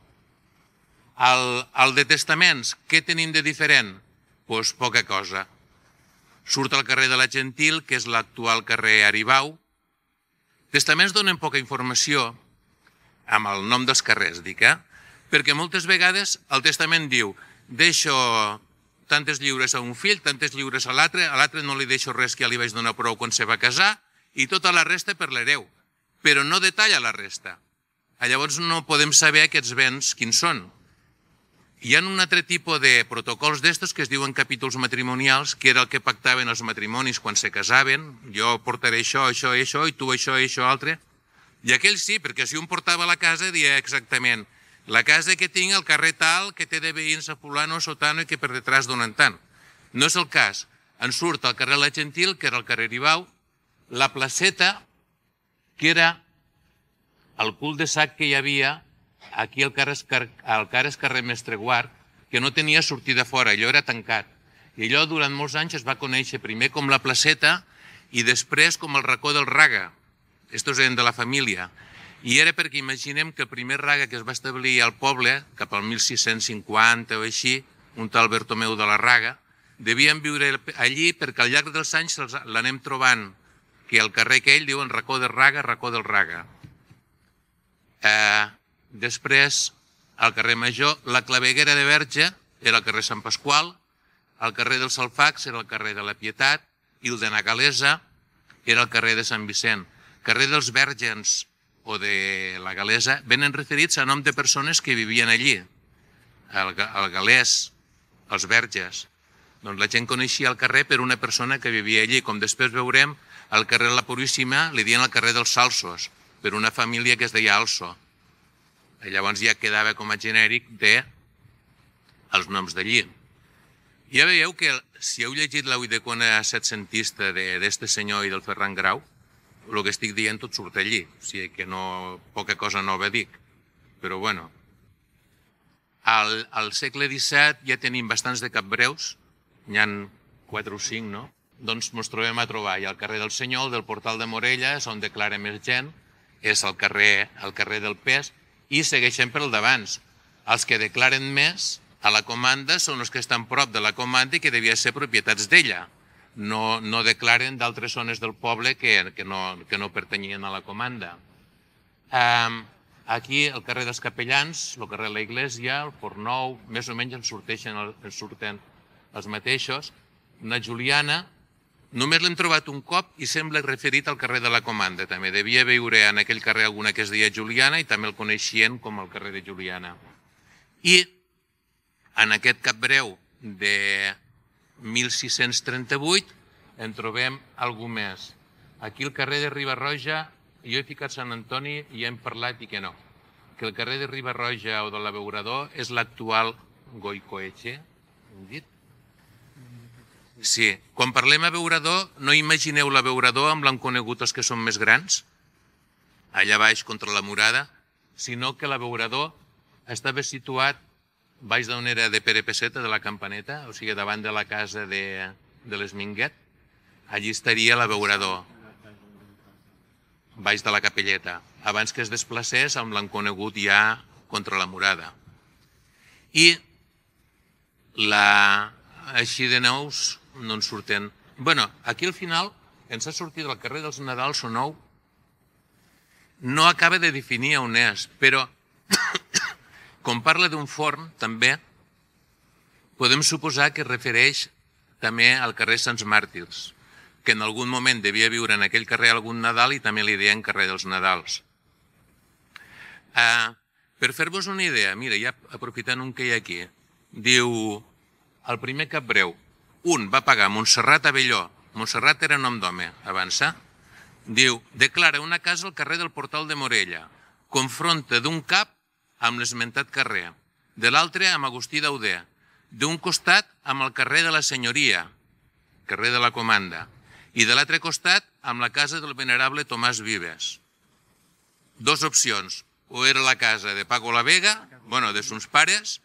Al, al de testaments, què tenim de diferent? Doncs poca cosa. Surt al carrer de la Gentil, que és l'actual carrer Aribau. Testaments donen poca informació amb el nom dels carrers, dic, eh? Perquè moltes vegades el testament diu deixo tantes lliures a un fill, tantes lliures a l'altre, a l'altre no li deixo res que ja li vaig donar prou quan se va casar, i tota la resta per l'hereu, però no detalla la resta. Llavors no podem saber aquests béns quins són. Hi ha un altre tipus de protocols d'estos que es diuen capítols matrimonials, que era el que pactaven els matrimonis quan se casaven. Jo portaré això, això i això, i tu això i això altre. I aquell sí, perquè si un portava la casa, dia exactament la casa que tinc al carrer tal, que té de veïns a fulano, sotano i que per detrás donen tant. No és el cas. En surt al carrer La Gentil, que era el carrer Aribau, la placeta, que era el cul de sac que hi havia aquí al carrer, al carrer Mestre Guard, que no tenia sortida fora, allò era tancat. I allò durant molts anys es va conèixer primer com la placeta i després com el racó del Raga. Estos eren de la família. I era perquè imaginem que el primer Raga que es va establir al poble, cap al mil sis-cents cinquanta o així, un tal Bertomeu de la Raga, devien viure allí perquè al llarg dels anys l'anem trobant, que al carrer que ell diuen racó del Raga, racó del Raga. Eh, després, al carrer Major, la claveguera de Verge, era el carrer Sant Pasqual, el carrer dels Alfacs era el carrer de la Pietat i el de na Galesa era el carrer de Sant Vicent. Carrer dels Vergens o de la Galesa venen referits a nom de persones que vivien allí. El, el Galès, els Verges. Doncs la gent coneixia el carrer per una persona que vivia allí. Com després veurem, al carrer La Puríssima li diuen el carrer dels Salsos, per una família que es deia Also. I llavors ja quedava com a genèric de els noms d'allí. Ja veieu que si heu llegit la Uidecona setcentista d'este senyor i del Ferran Grau, el que estic dient tot surt allí, o sigui que no, poca cosa nova dic. Però bueno, al, al segle disset ja tenim bastants de capbreus, n'hi ha quatre o cinc, no? Doncs ens trobem a trobar, i al carrer del Senyol, del Portal de Morella, és on declara més gent, és el carrer, el carrer del Pes, i segueixen per el d'abans. Els que declaren més a la comanda són els que estan prop de la comanda i que devia ser propietats d'ella. No, no declaren d'altres zones del poble que, que, no, que no pertanyien a la comanda. Um, aquí, el carrer dels Capellans, el carrer de la Iglesia, el Port Nou, més o menys ens sorteixen, ens surten els mateixos. Una Juliana, només l'hem trobat un cop i sembla referit al carrer de la Comanda. També devia viure en aquell carrer alguna que es deia Juliana i també el coneixien com el carrer de Juliana. I en aquest capbreu de mil sis-cents trenta-vuit en trobem algú més. Aquí el carrer de Riba-roja, jo he ficat Sant Antoni i hem parlat i que no. Que el carrer de Riba-roja o de l'Abeurador és l'actual Goicoetxe, hem dit? Sí, quan parlem Abeurador, no imagineu l'Abeurador amb l'han conegut els que són més grans, allà baix contra la murada, sinó que l'Abeurador estava situat baix d'on era de Pere Pesseta, de la Campaneta, o sigui, davant de la casa de, de l'Esminguet, allí estaria l'Abeurador, baix de la Capelleta, abans que es desplacés amb l'han conegut ja contra la murada. I la, així de nous no en surten. Bueno, aquí al final ens ha sortit del carrer dels Nadals o Nou, no acaba de definir on és, però com parla d'un forn, també, podem suposar que es refereix també al carrer Sants Màrtirs, que en algun moment devia viure en aquell carrer algun Nadal i també li deien carrer dels Nadals. Uh, per fer-vos una idea, mira, ja aprofitant un que hi ha aquí, diu, el primer capbreu, un va pagar Montserrat Abelló, Montserrat era nom d'home, avança, diu, declara una casa al carrer del Portal de Morella, confronta d'un cap amb l'esmentat carrer, de l'altre amb Agustí Dauder, d'un costat amb el carrer de la Senyoria, carrer de la Comanda, i de l'altre costat amb la casa del venerable Tomàs Vives. Dos opcions, o era la casa de Paco la Vega, bueno, de sos pares,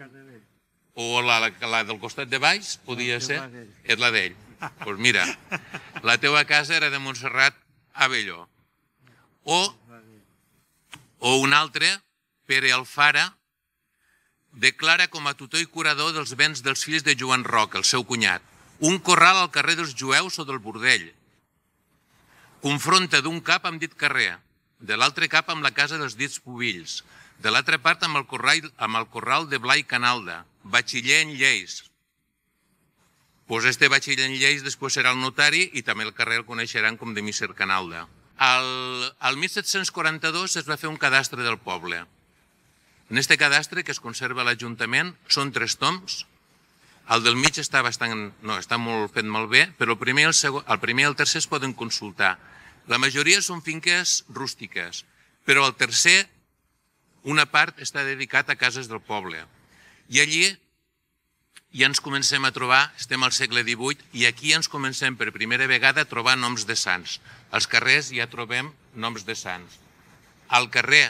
o la, la, la del costat de baix, podia ser, és la d'ell. Doncs mira, la teua casa era de Montserrat Abelló. O, o un altre, Pere Alfara, declara com a tutor i curador dels béns dels fills de Joan Roc, el seu cunyat, un corral al carrer dels Jueus o del Bordell. Confronta d'un cap amb dit carrer, de l'altre cap amb la casa dels dits Pubills, de l'altra part amb el, corral, amb el corral de Blai Canalda, batxiller en lleis. Pues este batxiller en lleis després serà el notari i també el carrer el coneixeran com de Misser Canalda. Al, al mil set-cents quaranta-dos es va fer un cadastre del poble. En este cadastre, que es conserva a l'Ajuntament, són tres toms. El del mig està bastant, no, està molt fet molt bé, però el primer i el, segon, el primer i el tercer es poden consultar. La majoria són finques rústiques, però el tercer, una part està dedicat a cases del poble. I allí ja ens comencem a trobar, estem al segle divuit, i aquí ens comencem per primera vegada a trobar noms de sants. Als carrers ja trobem noms de sants. Al carrer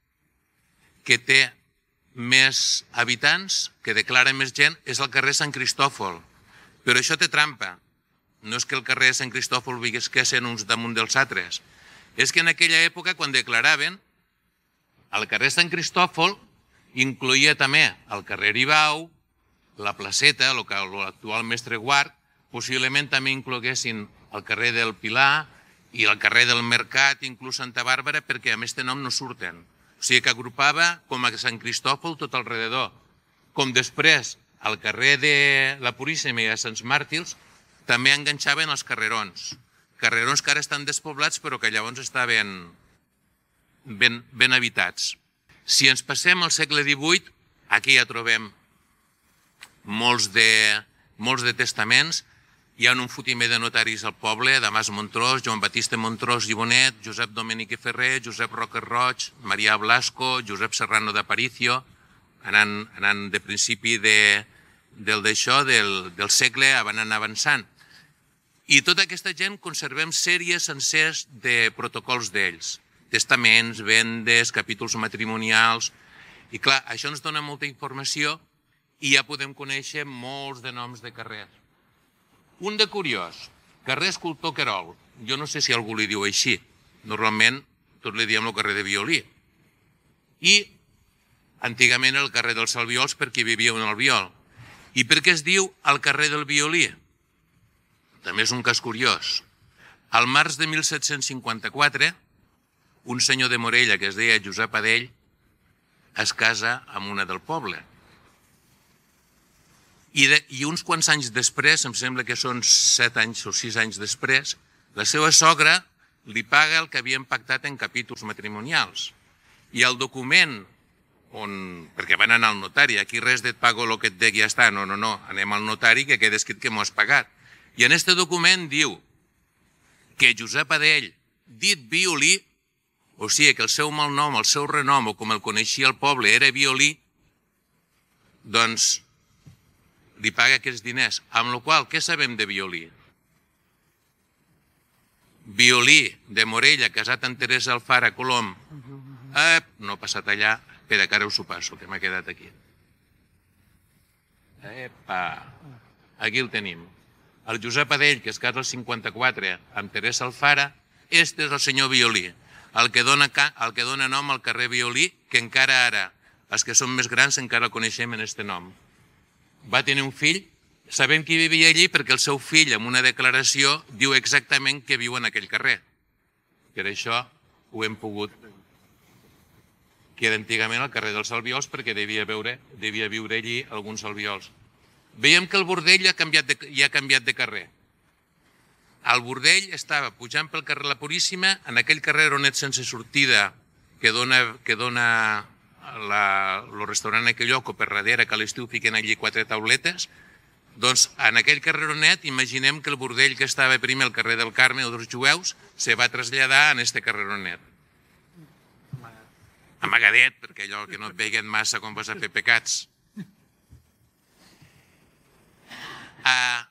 que té més habitants, que declara més gent, és el carrer Sant Cristòfol. Però això té trampa. No és que el carrer Sant Cristòfol visquessin uns damunt dels altres. És que en aquella època, quan declaraven, el carrer Sant Cristòfol incloïa també el carrer Ibau, la placeta, l'actual Mestre Guard, possiblement també incloguessin el carrer del Pilar i el carrer del Mercat, inclús Santa Bàrbara, perquè a més de nom no surten. O sigui que agrupava com a Sant Cristòfol tot alrededor. Com després al carrer de la Puríssima i a Sants Màrtirs també enganxaven els carrerons. Carrerons que ara estan despoblats però que llavors estaven ben, ben habitats. Si ens passem al segle divuit, aquí ja trobem molts de, molts de testaments. Hi ha un fotimer de notaris al poble, Damas Montrós, Joan Batista Montrós i Bonet, Josep Domènech i Ferrer, Josep Roca Roig, Marià Blasco, Josep Serrano d'Aparicio, anant, anant de principi de, del d'això, del, del segle, van anar avançant. I tota aquesta gent conservem sèries sencers de protocols d'ells, testaments, vendes, capítols matrimonials, i clar, això ens dona molta informació i ja podem conèixer molts de noms de carrers. Un de curiós, carrer Escultor Querol. Jo no sé si algú li diu així. Normalment tot li diem el carrer de Violí. I antigament el carrer dels Albiols perquè hi vivia un albiol. I per què es diu el carrer del Violí? També és un cas curiós. Al març de mil set-cents cinquanta-quatre, un senyor de Morella que es deia Josep Adell es casa amb una del poble. I, de, I uns quants anys després, em sembla que són set anys o sis anys després, la seva sogra li paga el que havien pactat en capítols matrimonials. I el document, on, perquè van anar al notari, aquí res de et pago el que et dec i ja està, no, no, no, anem al notari que queda escrit que m'ho has pagat. I en este document diu que Josep Adell, dit Violí, o sigui que el seu malnom, el seu renom, o com el coneixia el poble, era Violí, doncs li paga aquests diners. Amb la qual cosa, què sabem de Violí? Violí de Morella, casat amb Teresa Alfara Colom. Ep, no ha passat allà. Espera, que ara us ho passo, que m'ha quedat aquí. Epa, aquí el tenim. El Josep Adell, que es casa al cinquanta-quatre amb Teresa Alfara, este és el senyor Violí, el que dona, el que dona nom al carrer Violí, que encara ara, els que són més grans, encara el coneixem en este nom. Va tenir un fill, sabem qui vivia allí perquè el seu fill, en una declaració, diu exactament que viu en aquell carrer. Per això ho hem pogut... Que era antigament el carrer dels Albiols perquè devia, veure, devia viure allí alguns albiols. Veiem que el Bordell ja ha canviat de, ja ha canviat de carrer. El Bordell estava pujant pel carrer La Puríssima, en aquell carreronet sense sortida que dona... Que dona el restaurant aquell lloc o per darrere que a l'estiu fiquen allí quatre tauletes, doncs en aquell carreronet imaginem que el bordell que estava primer al carrer del Carme o dels Jueus se va traslladar en este carreronet. Amagadet, perquè allò que no et veguen massa quan vas a fer pecats. Uh,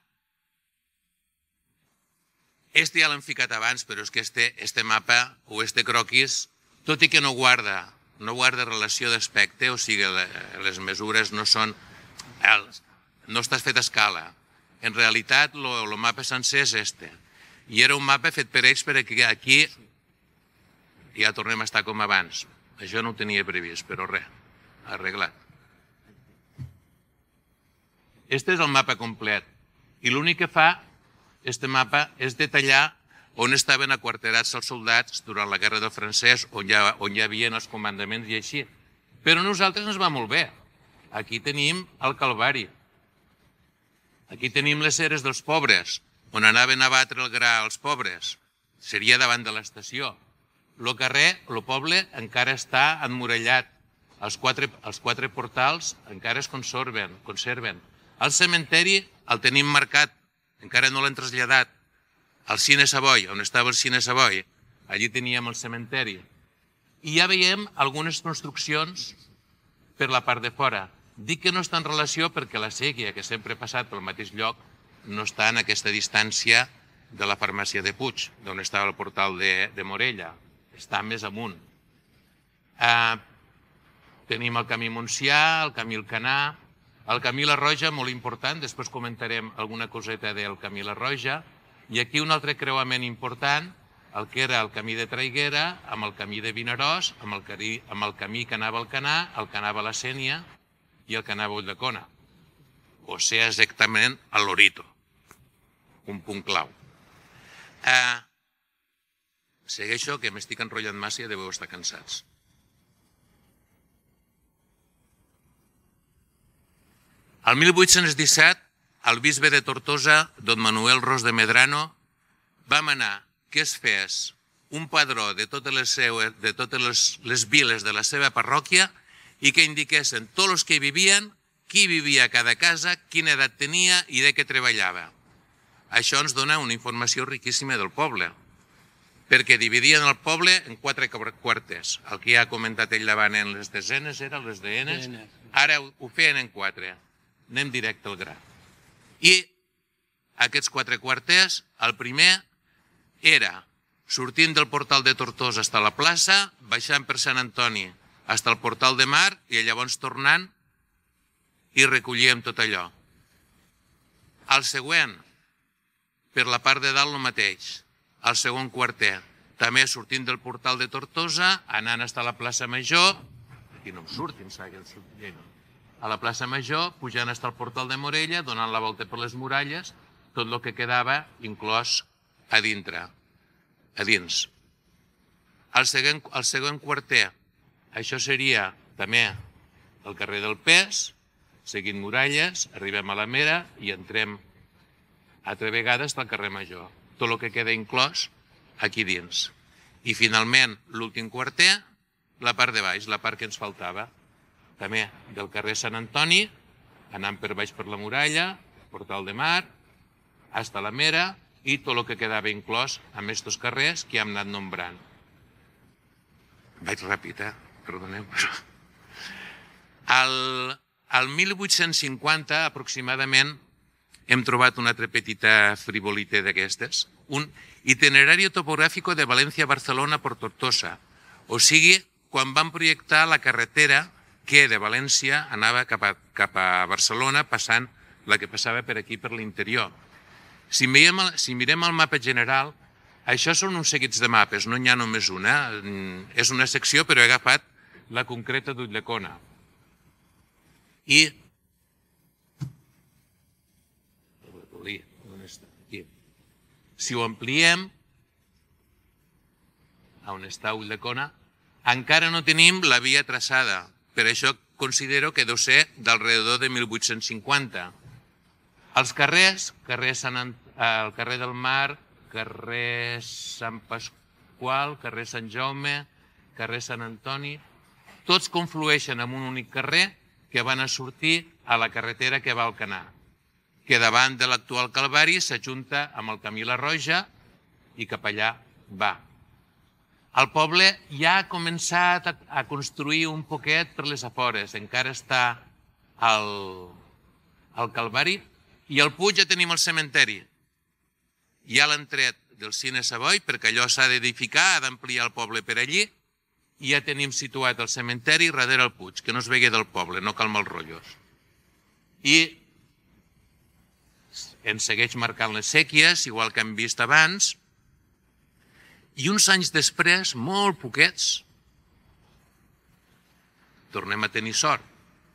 este ja l'hem ficat abans, però és que este, este mapa o este croquis, tot i que no guarda no guarda relació d'aspecte, o sigui, les mesures no són... no estàs fet a escala. En realitat, el mapa sencer és este. I era un mapa fet per ells perquè aquí ja tornem a estar com abans. Això no ho tenia previst, però res, arreglat. Este és el mapa complet. I l'únic que fa, este mapa, és detallar on estaven aquarterats els soldats durant la guerra del francès, on hi, on hi havia els comandaments i així. Però a nosaltres ens va molt bé. Aquí tenim el Calvari. Aquí tenim les eres dels pobres, on anaven a batre el gra als pobres. Seria davant de l'estació. El carrer, el poble, encara està emmurallat. Els quatre, els quatre portals encara es conserven. conserven. El cementeri el tenim marcat, encara no l'hem traslladat. Al Cine Savoy, on estava el Cine Savoy, allí teníem el cementeri. I ja veiem algunes construccions per la part de fora. Dic que no està en relació perquè la sèquia, que sempre ha passat pel mateix lloc, no està en aquesta distància de la farmàcia de Puig, d'on estava el portal de, de Morella. Està més amunt. Eh, tenim el camí Montsià, el camí Alcanar, el camí La Roja, molt important, després comentarem alguna coseta del camí La Roja, i aquí un altre creuament important, el que era el camí de Traiguera, amb el camí de Vinaròs, amb el, camí, amb el camí que anava al Canà, el que anava a la Sénia i el que anava a Ulldecona. O sigui, exactament a l'Orito. Un punt clau. Eh, segueixo, que m'estic enrotllant massa i deveu estar cansats. Al mil vuit-cents disset, el bisbe de Tortosa, don Manuel Ros de Medrano, va manar que es fes un padró de totes les, seues, de totes les, les viles de la seva parròquia i que indiquessin tots els que hi vivien, qui vivia a cada casa, quina edat tenia i de què treballava. Això ens dona una informació riquíssima del poble, perquè dividien el poble en quatre quarters. El que ja ha comentat ell davant en les desenes, era les deenes, ara ho feien en quatre. Anem directe al gra. I aquests quatre quarters, el primer era sortint del portal de Tortosa fins a la plaça, baixant per Sant Antoni fins al portal de Mar i llavors tornant i recollíem tot allò. El següent, per la part de dalt el mateix. El segon quarter, també sortint del portal de Tortosa, anant fins a la plaça Major, aquí no em surt, em sap que el surt, a la plaça Major, pujant fins al portal de Morella, donant la volta per les muralles, tot el que quedava inclòs a dintre, a dins. El segon, el segon quarter, això seria també el carrer del Pes, seguint muralles, arribem a la Mera i entrem altra vegada fins al carrer Major. Tot el que queda inclòs aquí dins. I finalment, l'últim quarter, la part de baix, la part que ens faltava, també del carrer Sant Antoni, anant per baix per la muralla, portal de Mar, fins a la Mera, i tot el que quedava inclòs amb aquests carrers que hem anat nombrant. Vaig ràpid, eh? Perdoneu, però... Al, al mil vuit-cents cinquanta, aproximadament, hem trobat una altra petita frivolita d'aquestes, un itinerari topogràfic de València-Barcelona per Tortosa. O sigui, quan van projectar la carretera que de València anava cap a, cap a Barcelona, passant la que passava per aquí, per l'interior. Si mirem, si mirem el mapa general, això són uns seguits de mapes, no n'hi ha només una. És una secció, però he agafat la concreta d'Ulldecona. I... Si ho ampliem, on està Ulldecona, encara no tenim la via traçada. Per això considero que deu ser d'alrededor de mil vuit-cents cinquanta. Els carrers, carrer Sant Ant... el carrer del Mar, carrer Sant Pasqual, carrer Sant Jaume, carrer Sant Antoni, tots conflueixen en un únic carrer que van a sortir a la carretera que va al Canà, que davant de l'actual Calvari s'ajunta amb el camí La Roja i cap allà va. El poble ja ha començat a construir un poquet per les afores, encara està al Calvari, i al Puig ja tenim el cementeri. Ja l'han tret del Cine Savoy, perquè allò s'ha d'edificar, ha d'ampliar el poble per allí, i ja tenim situat el cementeri darrere el Puig, que no es vegi del poble, no cal mal rotllos. I ens segueix marcant les sèquies, igual que hem vist abans, i uns anys després, molt poquets, tornem a tenir sort.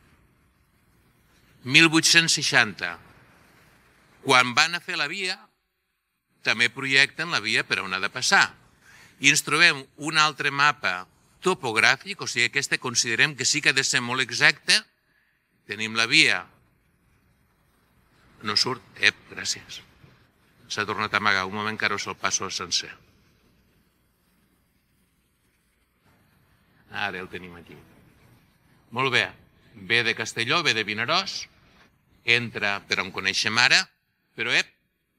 mil vuit-cents seixanta, quan van a fer la via, també projecten la via per on ha de passar. I ens trobem un altre mapa topogràfic, o sigui, aquesta considerem que sí que ha de ser molt exacte. Tenim la via. No surt? Ep, gràcies. S'ha tornat a amagar. Un moment que ara se'l passo sencer. Ara el tenim aquí. Molt bé. Ve de Castelló, ve de Vinaròs, entra per on coneixem ara, però ep,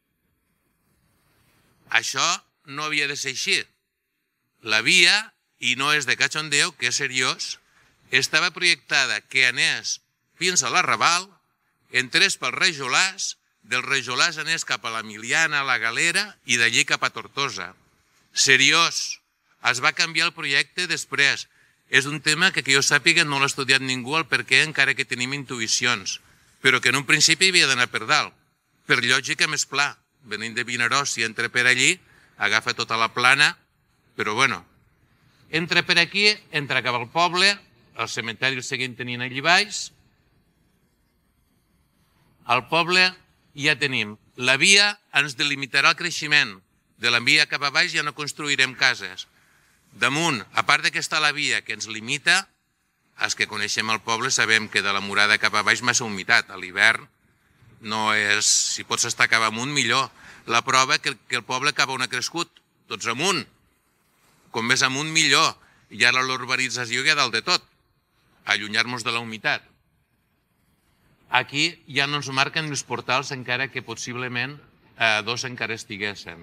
això no havia de ser així. La via, i no és de cachondeo, que és seriós, estava projectada que anés fins a l'Arrabal, entrés pel Rajolàs, del Rajolàs anés cap a la Miliana, a la Galera, i d'allí cap a Tortosa. Seriós. Es va canviar el projecte després. És un tema que, que jo sàpiga, no l'ha estudiat ningú, el perquè encara que tenim intuïcions, però que en un principi havia d'anar per dalt. Per lògica més pla. Venint de Vinaròs, si entra per allí, agafa tota la plana, però bueno. Entra per aquí, entra cap al poble, el cementeri el seguim tenint allí baix. Al poble ja tenim. La via ens delimitarà el creixement. De la via cap a baix ja no construirem cases. Damunt, a part que està la via que ens limita, els que coneixem el poble sabem que de la Murada cap a baix massa humitat. A l'hivern no és... Si pots estar cap amunt, millor. La prova que el poble cap on ha crescut, tots amunt. Com més amunt, millor. I ara l'urbanització ja dalt de tot. Allunyar-nos de la humitat. Aquí ja no ens marquen els portals, encara que possiblement dos encara estiguessin.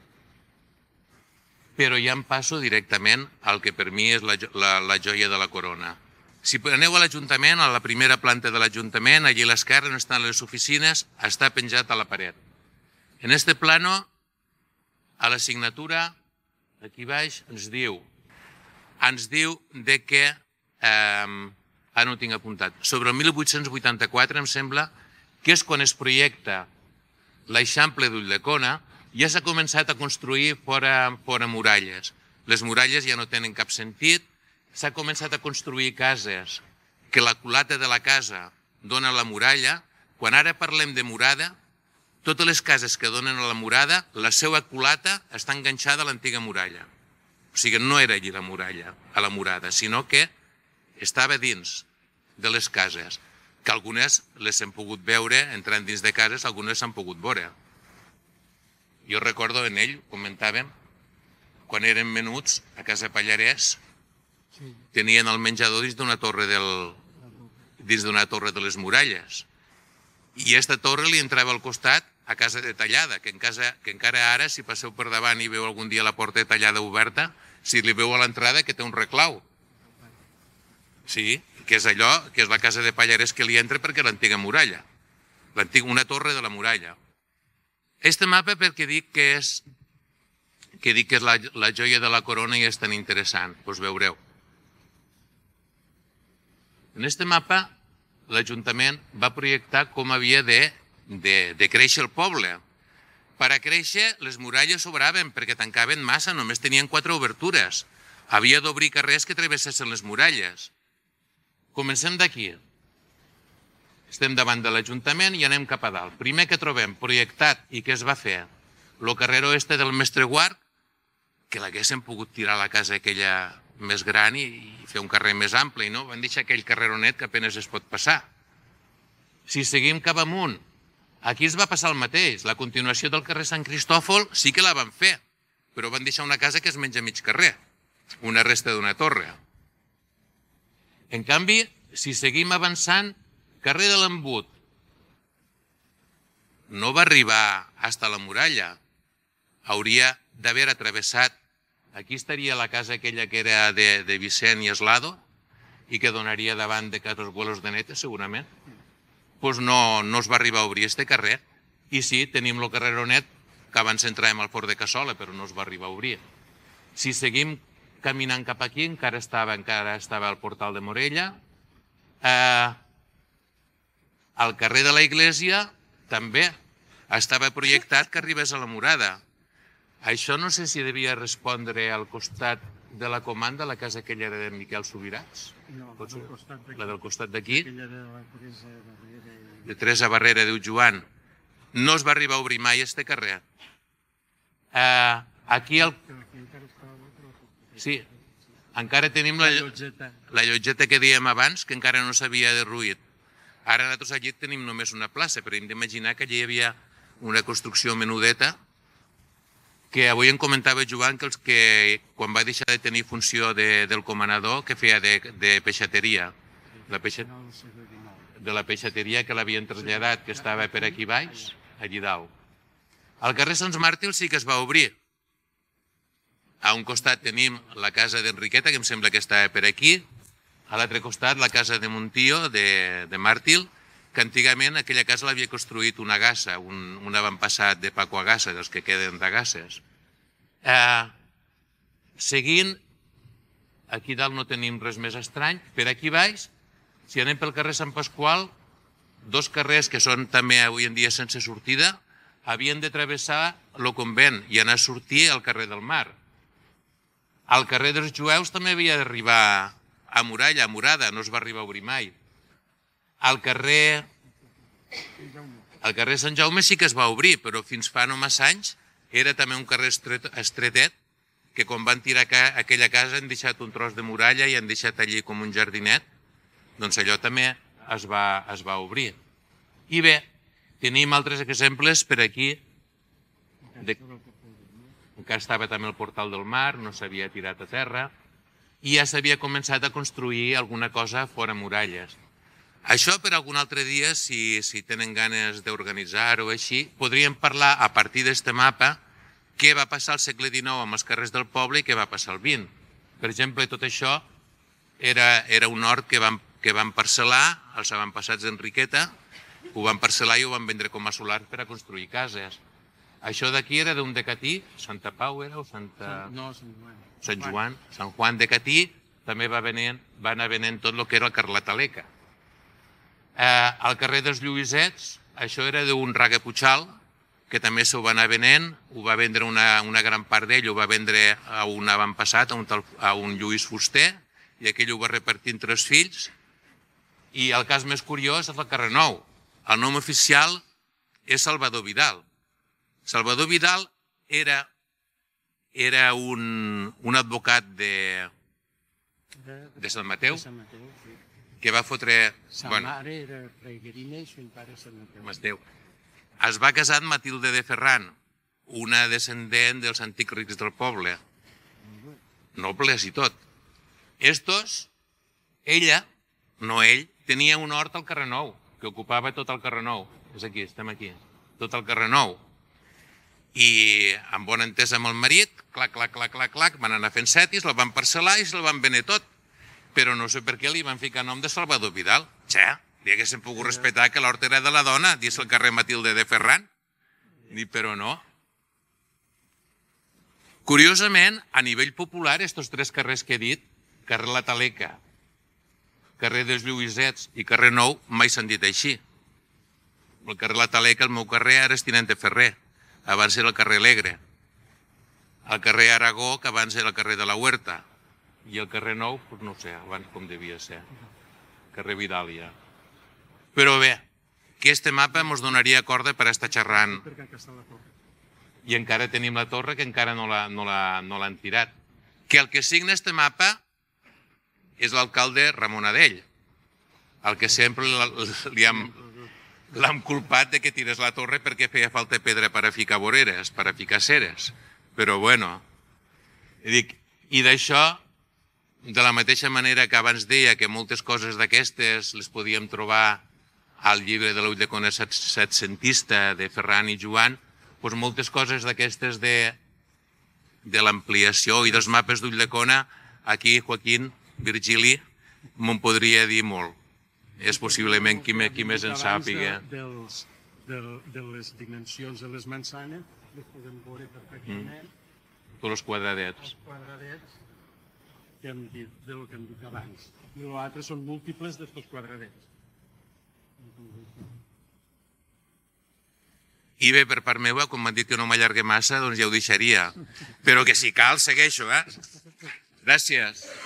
Però ja em passo directament al que per mi és la joia de la corona. Si aneu a l'Ajuntament, a la primera planta de l'Ajuntament, allí a l'esquerra on estan les oficines, està penjat a la paret. En este plano, a la signatura, aquí baix, ens diu ens diu que, ara no ho tinc apuntat, sobre el mil vuit-cents vuitanta-quatre, em sembla, que és quan es projecta l'Eixample d'Ulldecona, ja s'ha començat a construir fora muralles. Les muralles ja no tenen cap sentit, s'ha començat a construir cases que la culata de la casa dona a la muralla. Quan ara parlem de murada, totes les cases que donen a la murada, la seva culata està enganxada a l'antiga muralla. O sigui, no era allí la muralla, a la murada, sinó que estava dins de les cases, que algunes les hem pogut veure, entrant dins de cases, algunes s'han pogut veure. Jo recordo en ell, comentàvem, quan eren menuts a casa Pallarès, tenien el menjador dins d'una torre dins d'una torre de les muralles. I aquesta torre li entrava al costat a casa de Tallada, que encara ara, si passeu per davant i veu algun dia la porta de Tallada oberta, si li veu a l'entrada que té un reclau. Sí, que és allò, que és la casa de Pallarès que li entra perquè l'antiga muralla, una torre de la muralla. Este mapa perquè dic que és que dic que és la joia de la corona i és tan interessant, doncs veureu. En este mapa, l'Ajuntament va projectar com havia de créixer el poble. Per a créixer, les muralles sobraven perquè tancaven massa, només tenien quatre obertures. Havia d'obrir carrers que travessessin les muralles. Comencem d'aquí. Estem davant de l'Ajuntament i anem cap a dalt. Primer que trobem projectat i què es va fer? El carreró este del Mestre Guard, que l'haguessin pogut tirar a la casa aquella més gran i fer un carrer més ampli, no? Van deixar aquell carreronet que apenas es pot passar. Si seguim cap amunt, aquí es va passar el mateix. La continuació del carrer Sant Cristòfol sí que la van fer, però van deixar una casa que es menja mig carrer, una resta d'una torre. En canvi, si seguim avançant, carrer de l'Embut no va arribar fins a la muralla. Hauria d'haver travessat. Aquí estaria la casa aquella que era de Vicent i Eslado i que donaria davant de Carlos Vuelos de Nete, segurament. Doncs no es va arribar a obrir aquest carrer. I sí, tenim el carreronet que abans entràvem al Fort de Cassola, però no es va arribar a obrir. Si seguim caminant cap aquí, encara estava al portal de Morella. Al carrer de la Iglesia també estava projectat que arribés a la Murada. Això no sé si devia respondre al costat de la comanda, la casa aquella de Miquel Subirats? No, la del costat d'aquí. De Teresa Barrera, diu Joan. No es va arribar a obrir mai este carrer. Aquí el... Sí, encara tenim la llotgeta que dèiem abans, que encara no s'havia derruït. Ara nosaltres allí tenim només una plaça, però hem d'imaginar que allí hi havia una construcció menudeta que avui em comentava Joan que quan va deixar de tenir funció del comanador, que feia de peixateria, de la peixateria que l'havien traslladat, que estava per aquí baix, allí dalt. Al carrer Sants Màrtirs sí que es va obrir. A un costat tenim la casa d'Enriqueta, que em sembla que estava per aquí, a l'altre costat la casa de Montió, de Màrtir, que antigament aquella casa l'havia construït una gassa, un avantpassat de Paco Agassa, dels que queden de gasses. Seguint, aquí dalt no tenim res més estrany. Per aquí baix, si anem pel carrer Sant Pasqual, dos carrers que són també avui en dia sense sortida, havien de travessar el convent i anar a sortir al carrer del Mar. Al carrer dels Jueus també havia d'arribar a Muralla, a Murada, no es va arribar a obrir mai. Al carrer Sant Jaume sí que es va obrir, però fins fa no massa anys era també un carrer estretet que quan van tirar aquella casa han deixat un tros de muralla i han deixat allí com un jardinet Doncs allò també es va, es va obrir. I bé, tenim altres exemples per aquí. De... Encara estava també el portal del mar, no s'havia tirat a terra, i ja s'havia començat a construir alguna cosa fora muralles. Això per algun altre dia, si, si tenen ganes d'organitzar o així, podríem parlar a partir d'aquest mapa què va passar al segle dinou amb els carrers del poble i què va passar al vint. Per exemple, tot això era, era un hort que van, que van parcel·lar, els avantpassats d'Enriqueta, ho van parcel·lar i ho van vendre com a solar per a construir cases. Això d'aquí era d'un de Catí, Santa Pau era o Santa... No, Sant Joan. Sant Joan. Sant Juan de Catí també va, venent, va anar venent tot el que era el carrer La Taleca. Eh, al carrer dels Lluïsets, això era d'un Raga Puigal, que també s'ho va anar venent, ho va vendre una, una gran part d'ell, ho va vendre a un avantpassat, a un, tal, a un Lluís Fuster, i aquell ho va repartir entre els fills. I el cas més curiós és el carrer Nou. El nom oficial és Salvador Vidal. Salvador Vidal era, era un, un advocat de, de Sant Mateu, Sant Mateu, sí. que va fotre... Sa bueno, mare era Reguerina i son pare Sant Mateu. Mateu. Es va casar amb Matilde de Ferran, una descendent dels antics rics del poble. Nobles i tot. Estos, ella, no ell, tenia un hort al carrer Nou, que ocupava tot el carrer Nou. És aquí, estem aquí. Tot el carrer Nou. I amb bona entesa amb el marit, clac, clac, clac, clac, clac, van anar fent setis, la van parcel·lar i se'l van vendre tot. Però no sé per què li van ficar nom de Salvador Vidal. Xe, li haguéssim pogut respectar que l'hort era de la dona, dins el carrer Matilde de Ferran. Ni però no. Curiosament, a nivell popular, estos tres carrers que he dit, carrer La Taleca, carrer dels Lluïsets i carrer Nou, mai s'han dit així. El carrer La Taleca, el meu carrer, ara és Tinent de Ferrer. Abans era el carrer Alegre. El carrer Aragó, que abans era el carrer de la Huerta. I el carrer Nou, doncs no sé, abans com devia ser. Carrer Vidàlia. Però bé, que este mapa ens donaria corda per estar xerrant. I encara tenim la torre que encara no l'han no no tirat. Que el que signa este mapa és l'alcalde Ramon Adell, el que sempre li hem, l'hem culpat de que tirés la torre perquè feia falta pedra per a ficar voreres, per a ficar ceres. Però bueno, dic, i d'això, de la mateixa manera que abans deia que moltes coses d'aquestes les podíem trobar al llibre de l'Ull de Cona setcentista de Ferran i Joan, doncs moltes coses d'aquestes de, de l'ampliació i dels mapes d'Ull de Cona, aquí Joaquín, Virgili, me'n podria dir molt. És possiblement qui, qui més en sàpiga. De, dels, de, de les dimensions de les mansanes, les podem veure perfectament. Mm. Tots els quadradets. Els quadradets que hem dit, del que hem dit abans. I l'altre són múltiples d'estos quadradets. I bé, per part meva, com m'han dit que no m'allargue massa, doncs ja ho deixaria. Però que si cal, segueixo, eh? Gràcies.